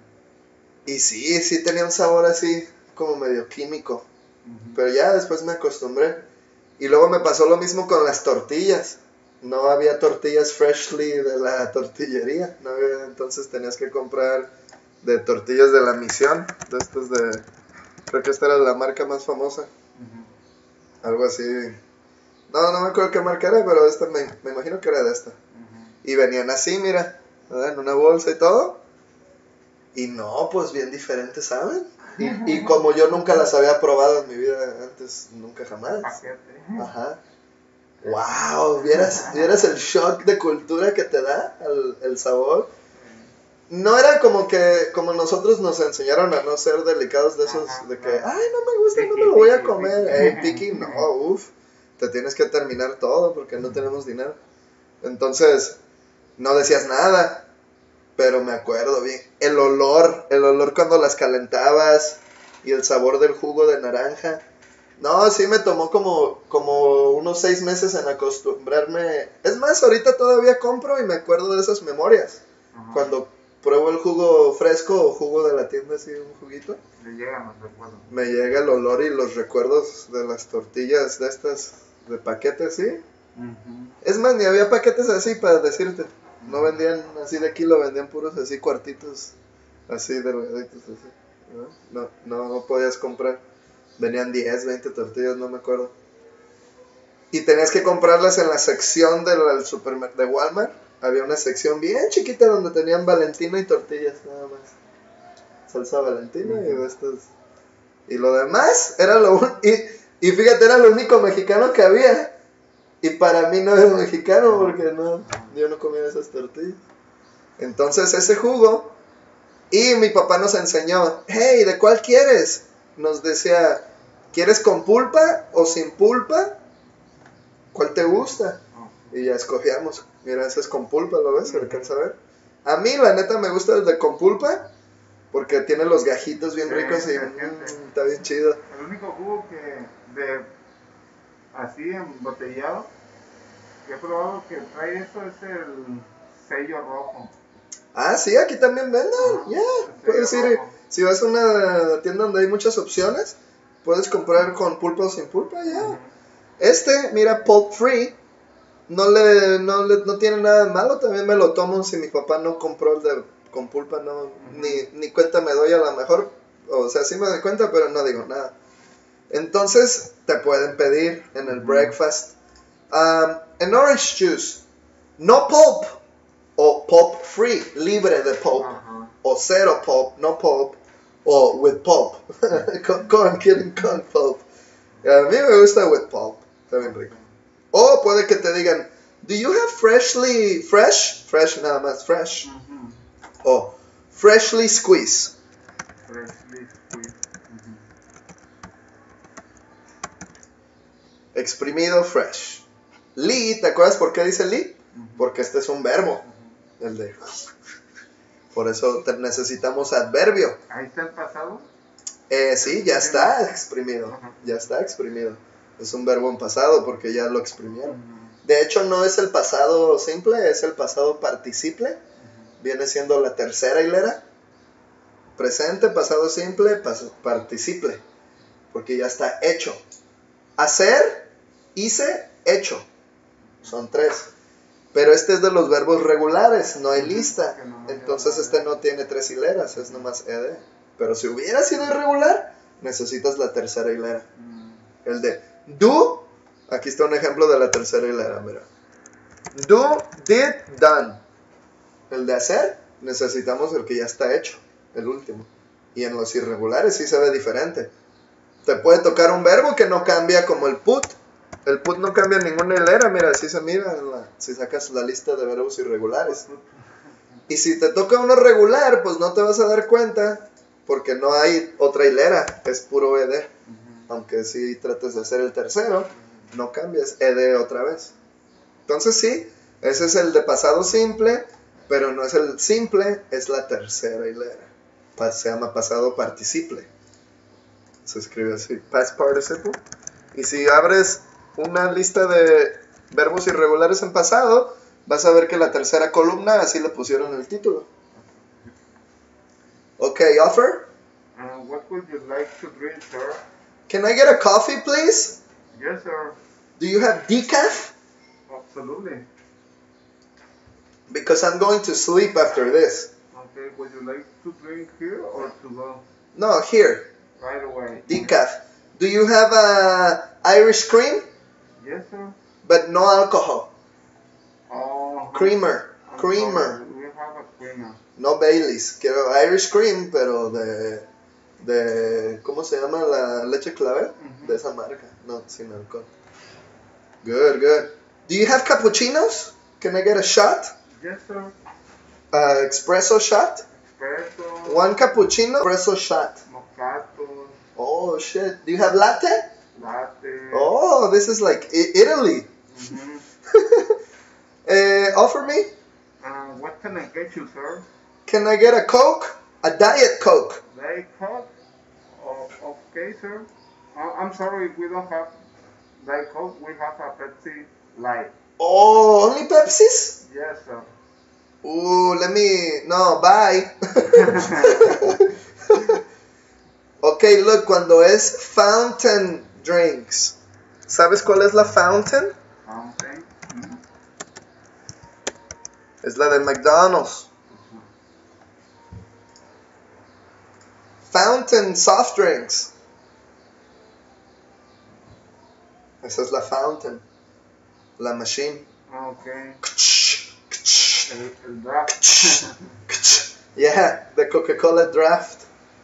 Y sí, sí tenía un sabor así como medio químico, Ujú. pero ya después me acostumbré. Y luego me pasó lo mismo con las tortillas. No había tortillas freshly de la tortillería, no había, entonces tenías que comprar de tortillas de la Misión, de estas de, creo que esta era la marca más famosa, Ujú. algo así. No, no me acuerdo qué marca era, pero esta me, me imagino que era de esta. Ujú. Y venían así, mira, ¿verdad? En una bolsa y todo. Y no, pues bien diferentes, ¿saben? Y, y como yo nunca las había probado en mi vida antes, nunca jamás. Paquete. Ajá. Wow, ¿vieras, vieras el shock de cultura que te da el, el sabor? No era como que, como nosotros nos enseñaron a no ser delicados de esos, Ajá, de que, claro. ay, no me gusta, no me lo voy a comer. Hey, piqui, no, uff, te tienes que terminar todo porque no tenemos dinero. Entonces, no decías nada, pero me acuerdo bien. El olor, el olor cuando las calentabas y el sabor del jugo de naranja. No, sí me tomó como, como unos seis meses en acostumbrarme. Es más, ahorita todavía compro y me acuerdo de esas memorias. Ajá. Cuando pruebo el jugo fresco o jugo de la tienda, así un juguito, Le llegan los recuerdos. me llega el olor y los recuerdos de las tortillas de estas de paquetes, ¿sí? Ujú. Es más, ni había paquetes así para decirte. No vendían así de kilo, vendían puros así cuartitos, así delgaditos, así. ¿no? No, no podías comprar. Venían diez, veinte tortillas, no me acuerdo. Y tenías que comprarlas en la sección del supermer- de Walmart. Había una sección bien chiquita donde tenían Valentina y tortillas, nada más. Salsa Valentina y de estos. Y lo demás era lo un... y, y fíjate, era lo único mexicano que había. Y para mí no era mexicano porque no, yo no comía esas tortillas. Entonces ese jugo. Y mi papá nos enseñó, hey, ¿de cuál quieres? Nos decía, ¿quieres con pulpa o sin pulpa? ¿Cuál te gusta? Y ya escogíamos. Mira, ese es con pulpa, ¿lo ves? ¿Se alcanza a ver? A mí, la neta, me gusta el de con pulpa porque tiene los gajitos bien Sí, ricos y se mm, siente. está bien chido. El único jugo que de así embotellado que he probado que trae eso es el sello rojo. Ah, sí, aquí también venden, Ajá, ya. el Puedes sello ir, rojo. si vas a una tienda donde hay muchas opciones, puedes comprar con pulpa o sin pulpa, ya. Ujú. Este, mira, pulp free, no le, no le, no tiene nada de malo, también me lo tomo si mi papá no compró el de con pulpa, no, Ujú. ni, ni cuenta me doy a lo mejor, o sea, sí me doy cuenta, pero no digo nada. Entonces, te pueden pedir en el Ujú. breakfast, um, an orange juice, no pulp, o pulp free, libre de pulp, Ajá. o cero pulp, no pulp, o with pulp, con, con, quieren con pulp. A mí me gusta with pulp, está bien rico. O puede que te digan, do you have freshly, fresh, fresh nada más, fresh, Ujú. o freshly squeezed, Freshly squeezed. Ujú. exprimido fresh. Lee, ¿te acuerdas por qué dice Lee? Ujú. Porque este es un verbo, Ujú. el de... Por eso te- necesitamos adverbio. Ahí está el pasado. Eh, sí, ya está exprimido, Ajá. ya está exprimido. Es un verbo en pasado porque ya lo exprimieron. Ujú. De hecho, no es el pasado simple, es el pasado participle. Ujú. Viene siendo la tercera hilera. Presente, pasado simple, pas- participle. Porque ya está hecho. Hacer, hice, hecho. Son tres. Pero este es de los verbos regulares, no hay Ujú, lista. que nomás Entonces lleva este ed. no tiene tres hileras, es nomás ed. Pero si hubiera sido irregular, necesitas la tercera hilera. Mm, El de do, aquí está un ejemplo de la tercera hilera, mira. Do, did, done. El de hacer, necesitamos el que ya está hecho, el último. Y en los irregulares sí se ve diferente. Te puede tocar un verbo que no cambia como el put. El put no cambia en ninguna hilera, mira, así se mira en la- si sacas la lista de verbos irregulares. Y si te toca uno regular, pues no te vas a dar cuenta, porque no hay otra hilera, es puro ed. ujú, Aunque si trates de hacer el tercero, no cambias, ed otra vez. Entonces sí, ese es el de pasado simple, pero no es el simple, es la tercera hilera. Pa- Se llama pasado participle. Se escribe así, past participle. Y si abres una lista de verbos irregulares en pasado, vas a ver que la tercera columna así le pusieron el título. Ok, offer. Uh, what would you like to drink, sir? Can I get a coffee, please? Yes, sir. Do you have decaf? Absolutely. Because I'm going to sleep after this. Okay, would you like to drink here or to go? No, here, Right away. decaf. Do you have a Irish cream? Yes, sir. But no alcohol. Oh, Creamer. I'm Creamer. sorry, we have a creamer. No Baileys. Quiero Irish cream, pero de, de... ¿Cómo se llama la leche clavel? Ujú. De esa marca. No, sin alcohol. Good, good. Do you have cappuccinos? Can I get a shot? Yes, sir. Uh, espresso shot? Espresso, One cappuccino, espresso shot. mocatos, Oh, shit. Do you have latte? latte. Oh, this is like I- Italy. Mhm. uh, offer me? Uh, what can I get you, sir? Can I get a Coke? A Diet Coke. Diet Coke? Oh, okay, sir. Uh, I'm sorry, we don't have Diet Coke. We have a Pepsi Light. Oh, only Pepsis? Yes, sir. Ooh, let me... No, bye. Ok, look, cuando es fountain drinks. ¿Sabes cuál es la fountain? Fountain. Mhm. Es la de McDonald's. Fountain soft drinks. Esa es la fountain. La machine. Okay. El, el draft. Yeah, the Coca-Cola draft.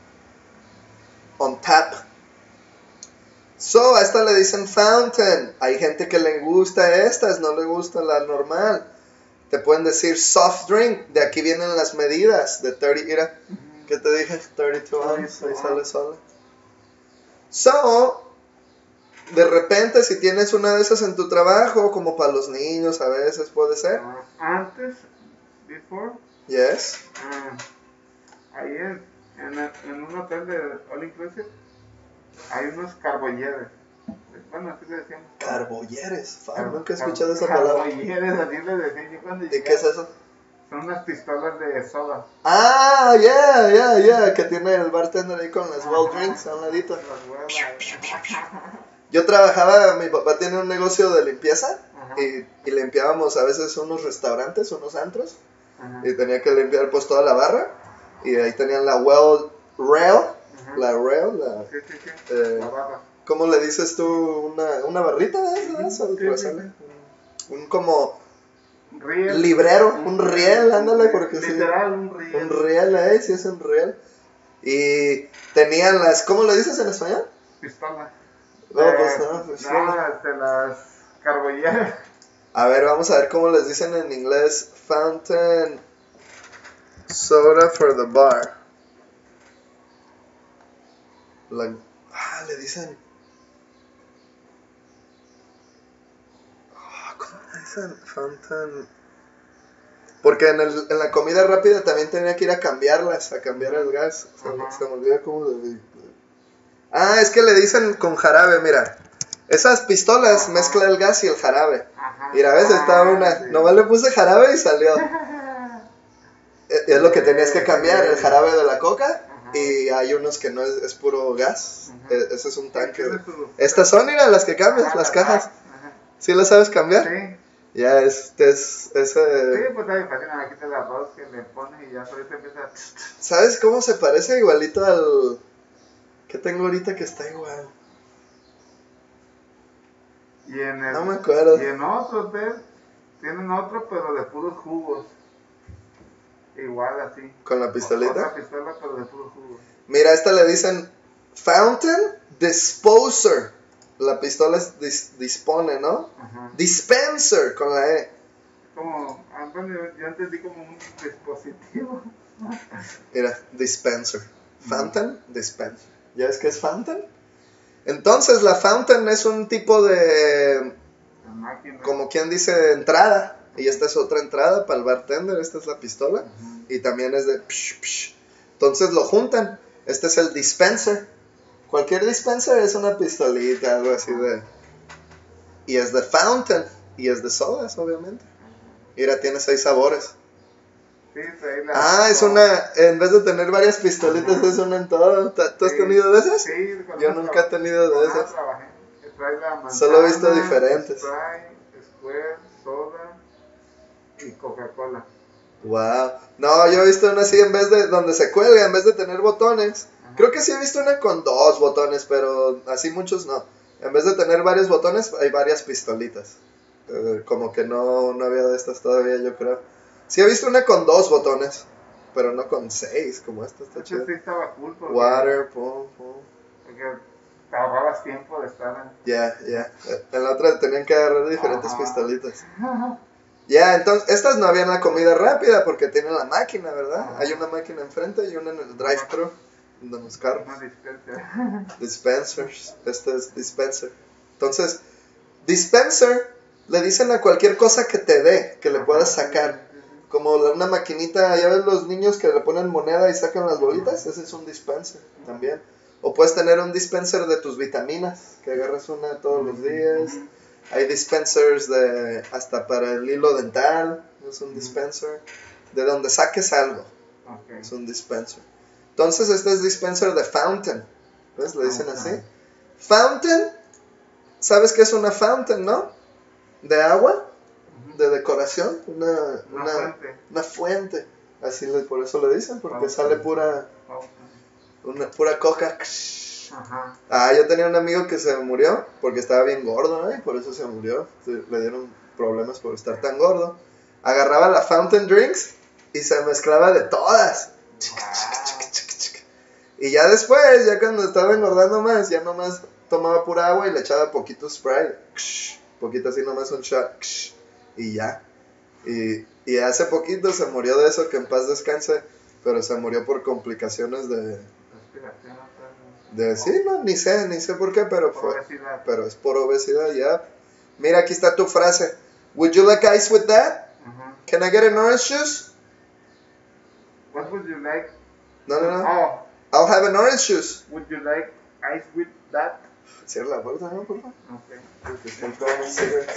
On tap. So, a esta le dicen fountain. Hay gente que le gusta estas, no le gusta la normal. Te pueden decir soft drink. De aquí vienen las medidas. De thirty, mira. ¿Qué te dije? thirty-two ounces. Ahí sale sola. So, de repente, si tienes una de esas en tu trabajo, como para los niños, a veces puede ser. Uh, antes, before, Yes. uh, ahí en, en, en un hotel de All Inclusive hay unos carbolleres. Bueno, así le decíamos. Carbolleres. Fuck, Car- nunca he car- escuchado esa palabra. Carbolleres, así le decía yo cuando ¿Y llegué. qué es eso? Son unas pistolas de soda. Ah, yeah, yeah, yeah. Que tiene el bartender ahí con las well drinks a un ladito. Las huevas. Yo trabajaba, mi papá tiene un negocio de limpieza. Ajá. Y, y limpiábamos a veces unos restaurantes, unos antros. Ajá. Y tenía que limpiar pues toda la barra. Y ahí tenían la well rail. Ajá. La rail, la... Sí, sí, sí. Eh, La barra. ¿Cómo le dices tú? Una, una barrita de eso, de eso, Sí, sí, Rosale? Un, un como Riel. librero, un riel, ándale, porque sí. Literal, un riel. Un riel, eh, sí es un riel. Y tenían las, ¿cómo le dices en español? Pistola. No, Eh, pues no, pues sí. no, este, las carbolleras. A ver, vamos a ver cómo les dicen en inglés. Fountain soda for the bar. La, ah, le dicen. Ah, ¿cómo le dicen? Fountain. Porque en, el, en la comida rápida también tenía que ir a cambiarlas, a cambiar el gas. Se, me- Ajá. se me olvida cómo le Ah, es que le dicen con jarabe, mira. Esas pistolas Ajá. mezcla el gas y el jarabe. Ajá. Mira, a veces estaba Ah, una. sí. Nomás le puse jarabe y salió. Es es lo que tenías que cambiar, el jarabe de la coca. Ajá. Y hay unos que no es, es puro gas. Ajá. E- Ese es un tanque. Tiene su- Estas son, mira, las que cambias, Ajá, las cajas. Ajá. ¿Sí las sabes cambiar? Sí. Ya, es, es, es Sí, eh, pues está bien fácil, nada, quitas el arroz que le pones y ya solito empieza. ¿sabes cómo se parece igualito al que tengo ahorita que está igual? Y en No el, me acuerdo. y en otro hotel tienen otro, pero de puros jugos. Igual así. ¿Con la O- pistolita? Otra pistola, pero de puros jugos. Mira, a esta le dicen Fountain Disposer. La pistola es dis- dispone, ¿no? Ajá. Dispenser con la E. Como, ah, bueno, yo, yo entendí como un dispositivo. Mira, dispenser. Fountain Dispenser. ¿Ya ves qué es Fountain? Entonces, la Fountain es un tipo de, La máquina. como quien dice, entrada. Y esta es otra entrada para el bartender. Esta es la pistola. Ujú. Y también es de psh, psh. Entonces lo juntan. Este es el dispenser. Cualquier dispenser es una pistolita, algo así de. Y es de fountain. Y es de sodas, obviamente. Mira, tiene seis sabores. Sí, trae la. Ah, es una. En vez de tener varias pistolitas, Ajá. es una en todo. ¿Tú has Sí, tenido de esas? Sí, con Yo una nunca he traba- tenido con de una esas. trabajé. Que trae la manzana, Solo he visto diferentes. Sprite, Square, soda y Coca-Cola. Wow. No, yo he visto una así en vez de. Donde se cuelga, en vez de tener botones. Ajá. Creo que sí he visto una con dos botones, pero así muchos no. En vez de tener varios botones, hay varias pistolitas. Eh, como que no, no había de estas todavía, yo creo. Sí he visto una con dos botones, pero no con seis, como esta, está Este chida. sí estaba cool porque, Water, pum, pum. porque te ahorrabas tiempo de estar en. Ya, ya. Eh, En la otra tenían que agarrar diferentes Ajá. pistolitas. Ya, entonces, estas no habían la comida rápida porque tienen la máquina, ¿verdad? Ajá. Hay una máquina enfrente y una en el drive-thru, de los carros. Una dispenser. Dispensers, este es dispenser. Entonces, dispenser le dicen a cualquier cosa que te dé, que le puedas sacar. Como la- una maquinita, ya ves los niños que le ponen moneda y sacan las bolitas, ese es un dispenser también. O puedes tener un dispenser de tus vitaminas, que agarras una todos los días. Hay dispensers de hasta para el hilo dental, es un dispenser. De donde saques algo, Ok. es un dispenser. Entonces este es dispenser de fountain, ¿ves? Le dicen así. Fountain, ¿sabes qué es una fountain, no? De agua, de decoración, una, Una una, fuente. una fuente. Así le, por eso le dicen, porque Fountain. sale pura, una, pura coca. Ajá. Ah, yo tenía un amigo que se murió porque estaba bien gordo, ¿no? Y por eso se murió. Se- Le dieron problemas por estar tan gordo. Agarraba la fountain drinks y se mezclaba de todas. Wow. Y ya después, ya cuando estaba engordando más, ya nomás tomaba pura agua y le echaba poquito Sprite. Poquito así nomás un shot. Y ya. Y, y hace poquito se murió de eso, que en paz descanse. Pero se murió por complicaciones de... Respiración, o de sí, no, ni sé, ni sé por qué, pero sea, fue. obesidad. Pero es por obesidad, ya. Mira, aquí está tu frase. Would you like ice with that? Ajá. Can I get an orange juice? What would you like? No, no, no. Oh, I'll have an orange juice. would you like ice with that? Cierra la puerta, ¿no? Por favor. Okay. Porque están todos cigarettes.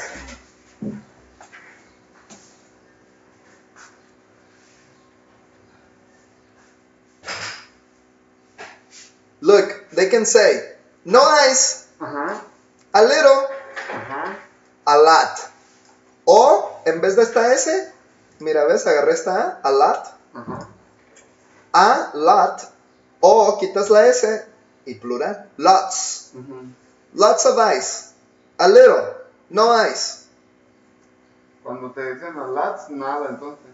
Look, they can say, no ice, Ajá. a little, Ajá. a lot. O, en vez de esta S, mira, ves, agarré esta A, a lot, Ajá. a lot. O, quitas la S y plural, lots. Ujú. Lots of ice, a little, no ice. Cuando te dicen a lots, nada entonces.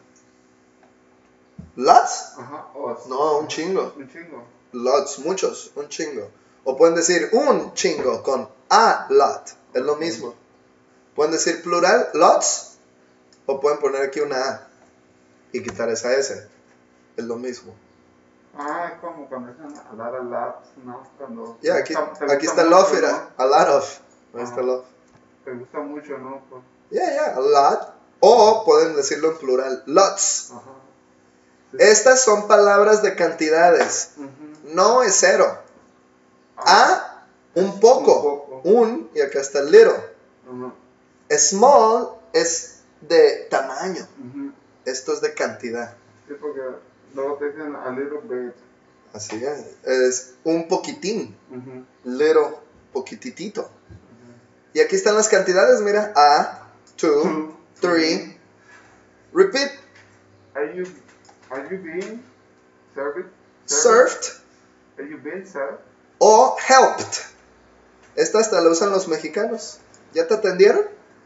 Lots, Ajá. O no, un chingo. Un chingo. Lots, muchos, un chingo. O pueden decir un chingo con a lot, es lo Ok. mismo. Pueden decir plural, lots, o pueden poner aquí una A y quitar esa S, es lo mismo. Ah, es como cuando dicen a lot of lots, ¿no? Cuando Ya, te aquí, gusta- te aquí gusta está mucho, love, mira, ¿no? a lot of. Ahí está Ajá. love. Te gusta mucho, ¿no? Pues, Ya, ya, a lot. O pueden decirlo en plural, lots. ajá. Estas son palabras de cantidades. Ujú. No es cero. Ah, A, un poco. Un poco. Un, y acá está little. Ajá. Small es de tamaño. Ujú. Esto es de cantidad. Sí, porque luego te dicen a little bit. Así es. Es un poquitín. Ujú. Little, poquititito. Ujú. Y aquí están las cantidades, mira. A, two, Two, three. Repeat. Are you are you being served? Served Are you being served? o helped. Esta hasta la usan los mexicanos. ¿Ya te atendieron?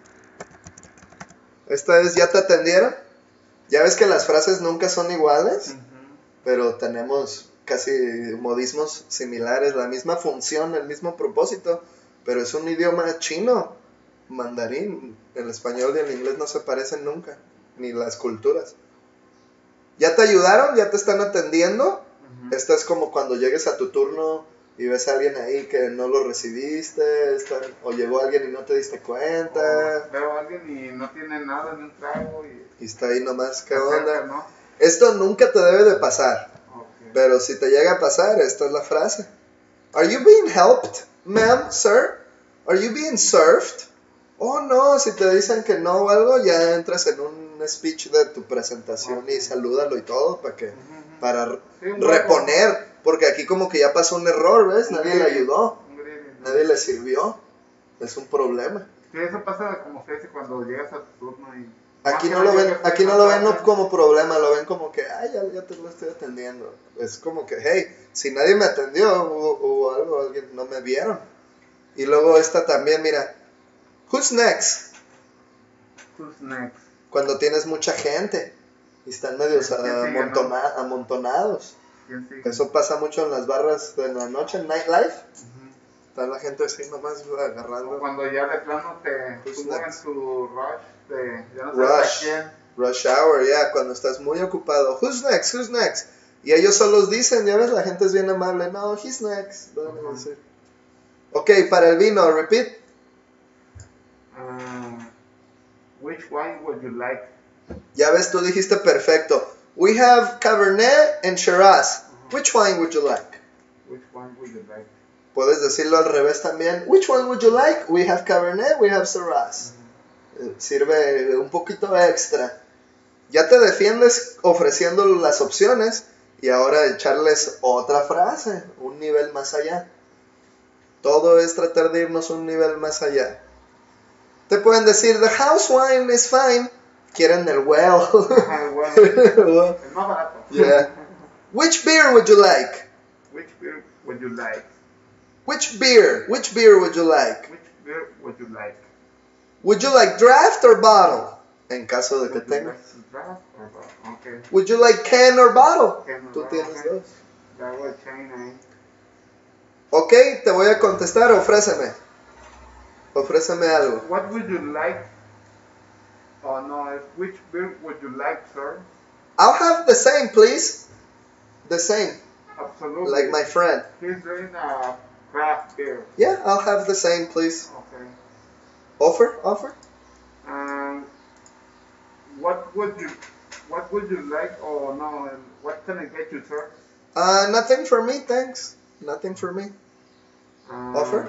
Esta es ¿ya te atendieron? Ya ves que las frases nunca son iguales, Uh-huh. pero tenemos casi modismos similares, la misma función, el mismo propósito, pero es un idioma chino, mandarín. El español y el inglés no se parecen nunca, ni las culturas. ¿Ya te ayudaron? ¿Ya te están atendiendo? Uh-huh. Esta es como cuando llegues a tu turno y ves a alguien ahí que no lo recibiste, está, o llegó alguien y no te diste cuenta, O veo a alguien y no tiene nada, ni un trago y y está ahí nomás, ¿qué se acerca, onda? ¿no? Esto nunca te debe de pasar, Okay. pero si te llega a pasar, esta es la frase. Are you being helped, ma'am, sir? Are you being served? Oh, no, si te dicen que no o algo, ya entras en un speech de tu presentación y salúdalo y todo para que, Uh-huh. para Sí, un reponer, porque aquí como que ya pasó un error, ¿ves? Un Nadie le greeting, ayudó, un greeting, ¿no? nadie le sirvió, es un problema. Sí, eso pasa como se dice cuando llegas a tu turno y... Aquí Más no que lo nada, ven, yo que aquí estoy no lo ven en no la como problema, lo ven como que, ay, ya, ya te lo estoy atendiendo. Es como que, hey, si nadie me atendió, hubo, hubo algo, alguien no me vieron. Y luego esta también, mira, who's next? Who's next? Cuando tienes mucha gente y están medios ¿Quién sigue, amontona- amontonados. ¿Quién sigue? Eso pasa mucho en las barras de la noche, en nightlife. Ujú. Está la gente así nomás O agarrando. cuando ya de plano te Who's suben next? su rush de ya no sabes a Rush, quién. rush hour, ya, yeah, cuando estás muy ocupado. Who's next? Who's next? Y ellos solos dicen, ya ves, la gente es bien amable. No, he's next. Van a Ajá. decir. Ok, para el vino, repeat. Um, which wine would you like? Ya ves, tú dijiste perfecto. We have Cabernet and Shiraz. Which wine would you like? Which wine would you like? Puedes decirlo al revés también. Which one would you like? We have Cabernet, we have Shiraz. Eh, Sirve un poquito extra. Ya te defiendes ofreciendo las opciones y ahora echarles otra frase, un nivel más allá. Todo es tratar de irnos un nivel más allá. Te pueden decir, the house wine is fine. Quieren el well. Ajá, bueno, el más barato. Yeah. Which beer would you like? Which beer would you like? Which beer? Which beer would you like? Which beer would you like? Would you like draft or bottle? En caso de que Would you tengas. like draft or bottle? Okay. Would you like can or bottle? Can or Tú bottle, tienes okay. dos. Le hago el chain ahí. Ok, te voy a contestar, ofréceme. Ofréceme algo. What would you like? Oh no, it's which beer would you like, sir? I'll have the same, please. The same, Absolutely. like my friend. He's drinking a craft beer. Yeah, I'll have the same, please. Okay. Offer, offer. Um, what would you, what would you like? Oh no, and what can I get you, sir? Uh, nothing for me, thanks. Nothing for me. Um, Offer.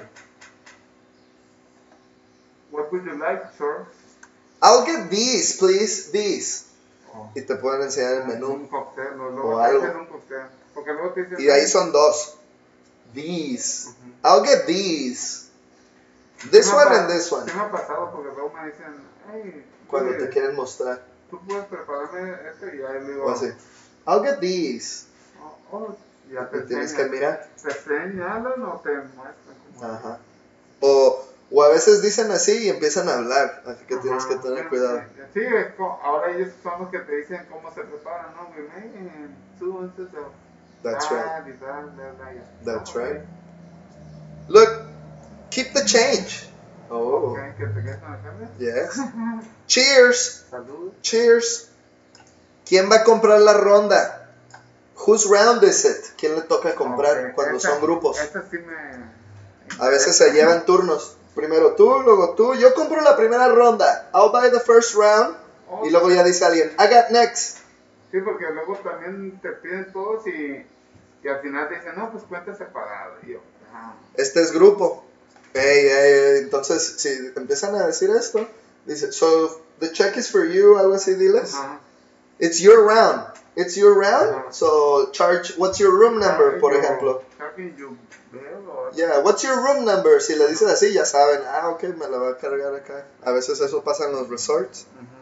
What would you like, sir? I'll get these, please, these. Oh. Y te pueden enseñar el menú. Un cóctel, no, O luego algo. te dicen un cóctel. Porque luego te dicen. Y ahí son dos. These. Ujú. I'll get these. This Sí me one ha and pa- this one. Sí me ha pasado porque luego me dicen, hey, Cuando oye, te quieren mostrar. tú puedes prepararme este y ahí le digo, O así. I'll get these. oh, oh, ya te Y tienes que enseñan. mirar. Te señalan o te muestran. Como Ajá. O, o a veces dicen así y empiezan a hablar. Así que Ajá, tienes que tener sí, cuidado. Sí, es co- ahora ellos son los que te dicen cómo se preparan, ¿no? We make in two ounces of That's that, right. y that, that, that, yeah. That's Oh, right. Look, keep the change. Oh, Ok, que te quedes con la carne. yes. Cheers. Salud. Cheers. ¿Quién va a comprar la ronda? Whose round is it? ¿Quién le toca comprar Ok, cuando esta- son grupos? Esta sí me... A veces se llevan turnos. Primero tú, luego tú. Yo compro la primera ronda. I'll buy the first round. Oh, Y luego ya dice alguien, I got next. sí, porque luego también te piden todos y, y al final te dicen, no, pues cuenta separado. Y yo, ah, Este es grupo. Hey, hey, entonces, si empiezan a decir esto, dice, so the check is for you, algo así, diles. ajá. It's your round. It's your round. Uh-huh. So charge. What's your room number, por ejemplo? Charging you bill or Yeah, what's your room number? Si le dices así, ya saben. Ah, ok, me la va a cargar acá. A veces eso pasa en los resorts. Mhm.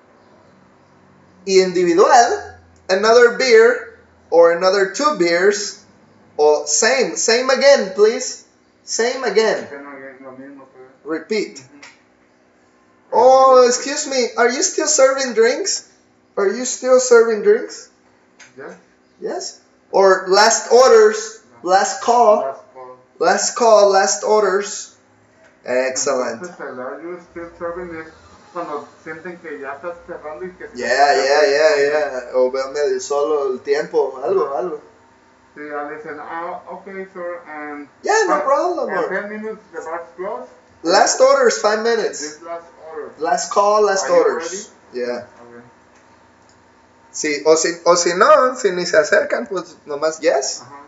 Y individual, another beer or another two beers. Or same, same again, please. Same again. Que no es lo mismo, pues. Repeat. Mhm. Oh, excuse me. Are you still serving drinks? Are you still serving drinks? Yeah. Yes. Or last orders, last call, Last call. last call, last orders. Excellent. Entonces, el are you still serving es cuando sienten que ya estás cerrando y que se Yeah, yeah, yeah, yeah. O veo medio solo el tiempo, algo, algo. Sí, ya le dicen, ah, okay, sir, and Yeah, no five- problem. and Or ten minutes the bar's closed. last orders, five minutes. This last order. Last call, last Are you orders. Yeah. Okay. Sí, o si, o si no, si ni se acercan, pues nomás yes. Ajá.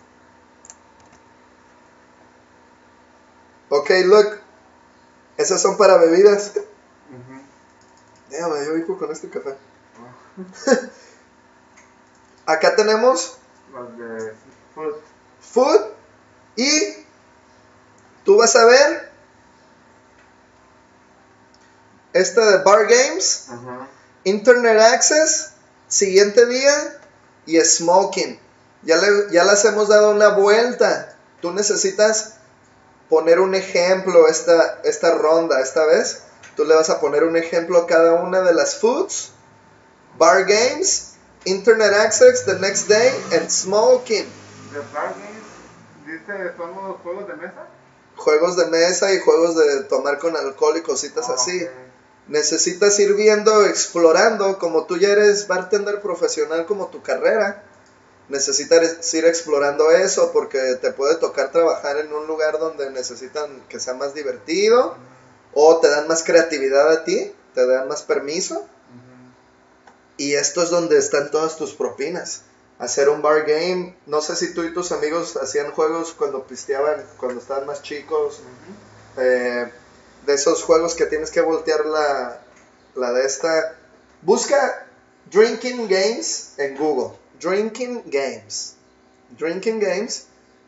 Ok, look. Esas son para bebidas. Mhm. Déjame, yo hijo con este café. Oh. Acá tenemos Las de food. food y tú vas a ver esta de bar games, Ajá. internet access, siguiente día y smoking. Ya, le, ya las hemos dado una vuelta. Tú necesitas poner un ejemplo esta, esta ronda, esta vez. Tú le vas a poner un ejemplo a cada una de las foods, bar games, internet access the next day, and smoking. The bar games, dice, son los juegos de mesa. Juegos de mesa y juegos de tomar con alcohol y cositas Ah, así. ok. Necesitas ir viendo, explorando, como tú ya eres bartender profesional como tu carrera. Necesitas ir explorando eso porque te puede tocar trabajar en un lugar donde necesitan que sea más divertido o te dan más creatividad a ti, te dan más permiso. Ujú. Y esto es donde están todas tus propinas. Hacer un bar game, no sé si tú y tus amigos hacían juegos cuando pisteaban, cuando estaban más chicos, Ujú. eh, de esos juegos que tienes que voltear la, la de esta. Busca Drinking Games en Google. Drinking Games. Drinking Games.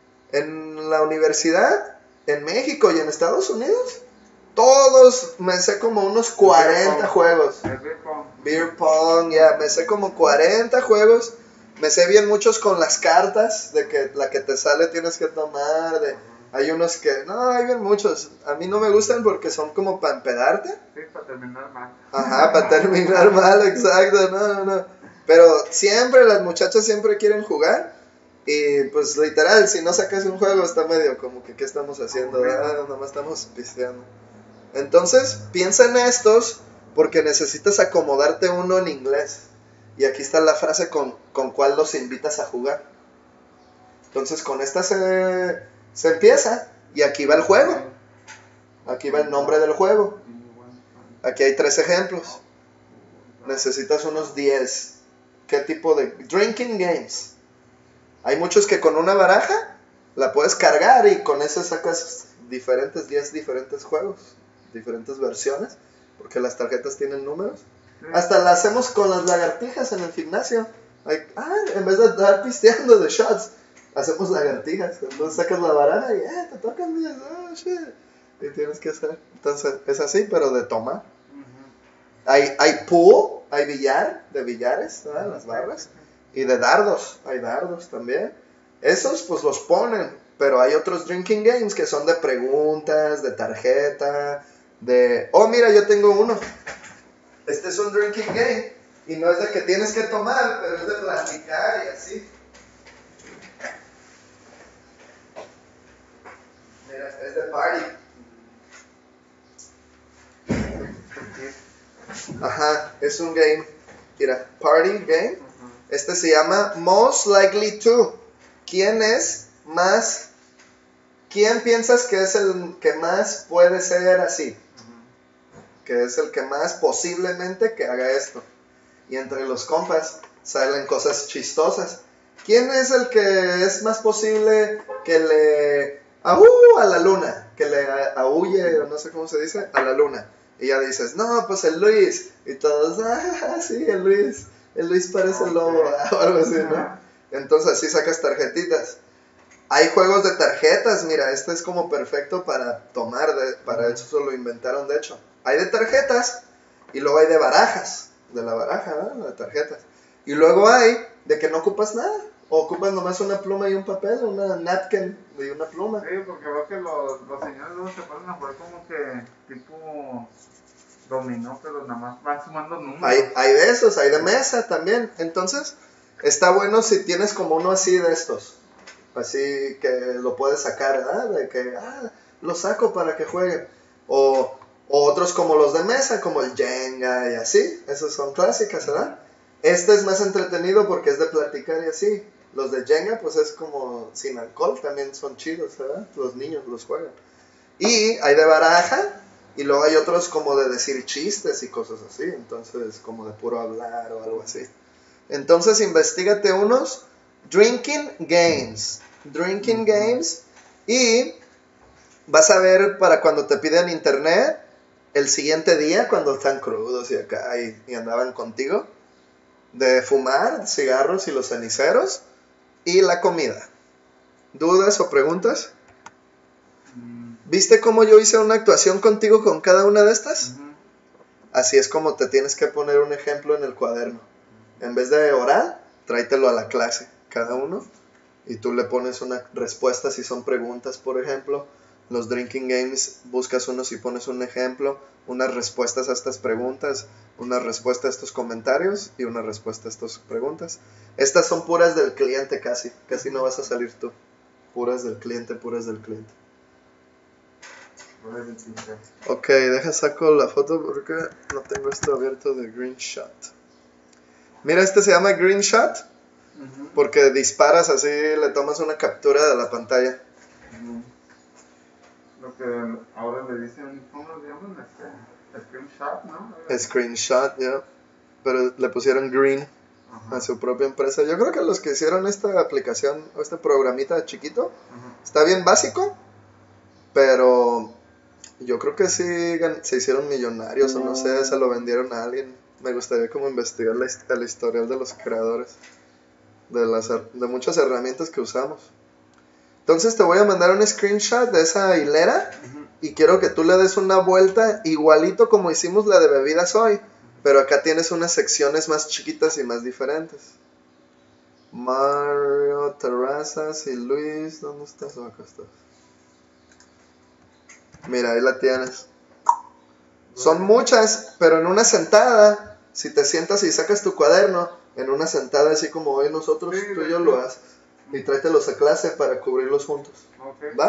En la universidad, en México y en Estados Unidos, todos me sé como unos cuarenta juegos. El beer pong. Beer pong, ya, me sé como cuarenta juegos. Me sé bien muchos con las cartas, de que la que te sale tienes que tomar. De, hay unos que, no, hay bien muchos. A mí no me gustan porque son como para empedarte. Sí, para terminar mal. Ajá, para terminar mal, exacto, no, no, no. Pero siempre, las muchachas siempre quieren jugar. Y pues literal, si no sacas un juego está medio como que, ¿qué estamos haciendo? Ah, nomás estamos pisteando. Entonces, piensa en estos porque necesitas acomodarte uno en inglés. Y aquí está la frase con, con cuál los invitas a jugar. Entonces, con esta se, se empieza. Y aquí va el juego. Aquí va el nombre del juego. Aquí hay tres ejemplos. Necesitas unos diez. ¿Qué tipo de drinking games? Hay muchos que con una baraja la puedes cargar y con eso sacas diferentes, diez diferentes juegos, diferentes versiones, porque las tarjetas tienen números. Sí. Hasta la hacemos con las lagartijas en el gimnasio. Like, ah, en vez de estar pisteando de shots, hacemos lagartijas. Entonces sacas la baraja y eh, te tocan diez. Oh, shit. Y tienes que hacer. Entonces es así, pero de tomar. Ujú. Hay, hay pool, hay billar, de billares, ¿verdad? Las barras. Y de dardos, hay dardos también. Esos pues los ponen, pero hay otros drinking games que son de preguntas, de tarjeta, de... Oh, mira, yo tengo uno. Este es un drinking game y no es de que tienes que tomar, pero es de platicar y así. Mira, es de party. Ajá, es un game. Mira, party game. Ujú. Este se llama Most Likely To. ¿Quién es más? ¿Quién piensas que es el que más puede ser así? Ujú. Que es el que más posiblemente que haga esto. Y entre los compas salen cosas chistosas. ¿Quién es el que es más posible que le aú a la luna? Que le aúlle, o no sé cómo se dice, a la luna. Y ya dices, no, pues el Luis. Y todos, ah, sí, el Luis. el Luis parece Ok. lobo o algo así, ¿no? Ajá. Entonces así sacas tarjetitas. Hay juegos de tarjetas, mira, este es como perfecto para tomar, de, para Ujú. eso lo inventaron de hecho. Hay de tarjetas y luego hay de barajas, de la baraja, ¿no? De tarjetas. Y luego hay de que no ocupas nada, o ocupas nomás una pluma y un papel, una napkin y una pluma. Sí, porque veo que los, los señores luego se ponen a jugar como que tipo dominó, pero nada más van sumando números. Hay, hay de esos, hay de mesa también. Entonces, está bueno si tienes como uno así de estos. Así que lo puedes sacar, ¿verdad? De que, ah, lo saco para que jueguen. O, o otros como los de mesa, como el Jenga y así. Esos son clásicas, ¿verdad? Este es más entretenido porque es de platicar y así. Los de Jenga, pues es como sin alcohol, también son chidos, ¿verdad? Los niños los juegan. Y hay de baraja, y luego hay otros como de decir chistes y cosas así. Entonces, como de puro hablar o algo así. Entonces, investigate unos drinking games. Drinking games. Y vas a ver para cuando te piden internet, el siguiente día, cuando están crudos y acá y, y andaban contigo, de fumar cigarros y los ceniceros y la comida. ¿Dudas o preguntas? Mm, ¿Viste cómo yo hice una actuación contigo con cada una de estas? ujú. Así es como te tienes que poner un ejemplo en el cuaderno. En vez de oral, tráetelo a la clase, cada uno, y tú le pones una respuesta si son preguntas, por ejemplo. Los drinking games, buscas unos y pones un ejemplo, unas respuestas a estas preguntas, una respuesta a estos comentarios y una respuesta a estas preguntas. Estas son puras del cliente casi, casi no vas a salir tú. Puras del cliente, puras del cliente. Voy a decirte. Ok, deja saco la foto porque no tengo esto abierto de Green Shot. Mira, este se llama Green Shot Ujú. porque disparas así, le tomas una captura de la pantalla. Ujú. Lo que ahora le dicen, ¿cómo le llaman? Este, screenshot, ¿no? Screenshot, ya. Pero le pusieron Green Ajá. a su propia empresa. Yo creo que los que hicieron esta aplicación o este programita chiquito Ajá. está bien básico, pero yo creo que sí gan- se hicieron millonarios o no sé, se lo vendieron a alguien. Me gustaría como investigar la, hist- el historial de los creadores de, las, her- de muchas herramientas que usamos. Entonces te voy a mandar un screenshot de esa hilera Ujú. y quiero que tú le des una vuelta igualito como hicimos la de bebidas hoy, pero acá tienes unas secciones más chiquitas y más diferentes. Mario, Terrazas y Luis, ¿dónde estás? Oh, acá estás. Mira, ahí la tienes. Son muchas, pero en una sentada, si te sientas y sacas tu cuaderno, en una sentada así como hoy nosotros, Sí, tú y de yo hecho. lo haces. Y tráetelos a clase para cubrirlos juntos. Ok. ¿Va?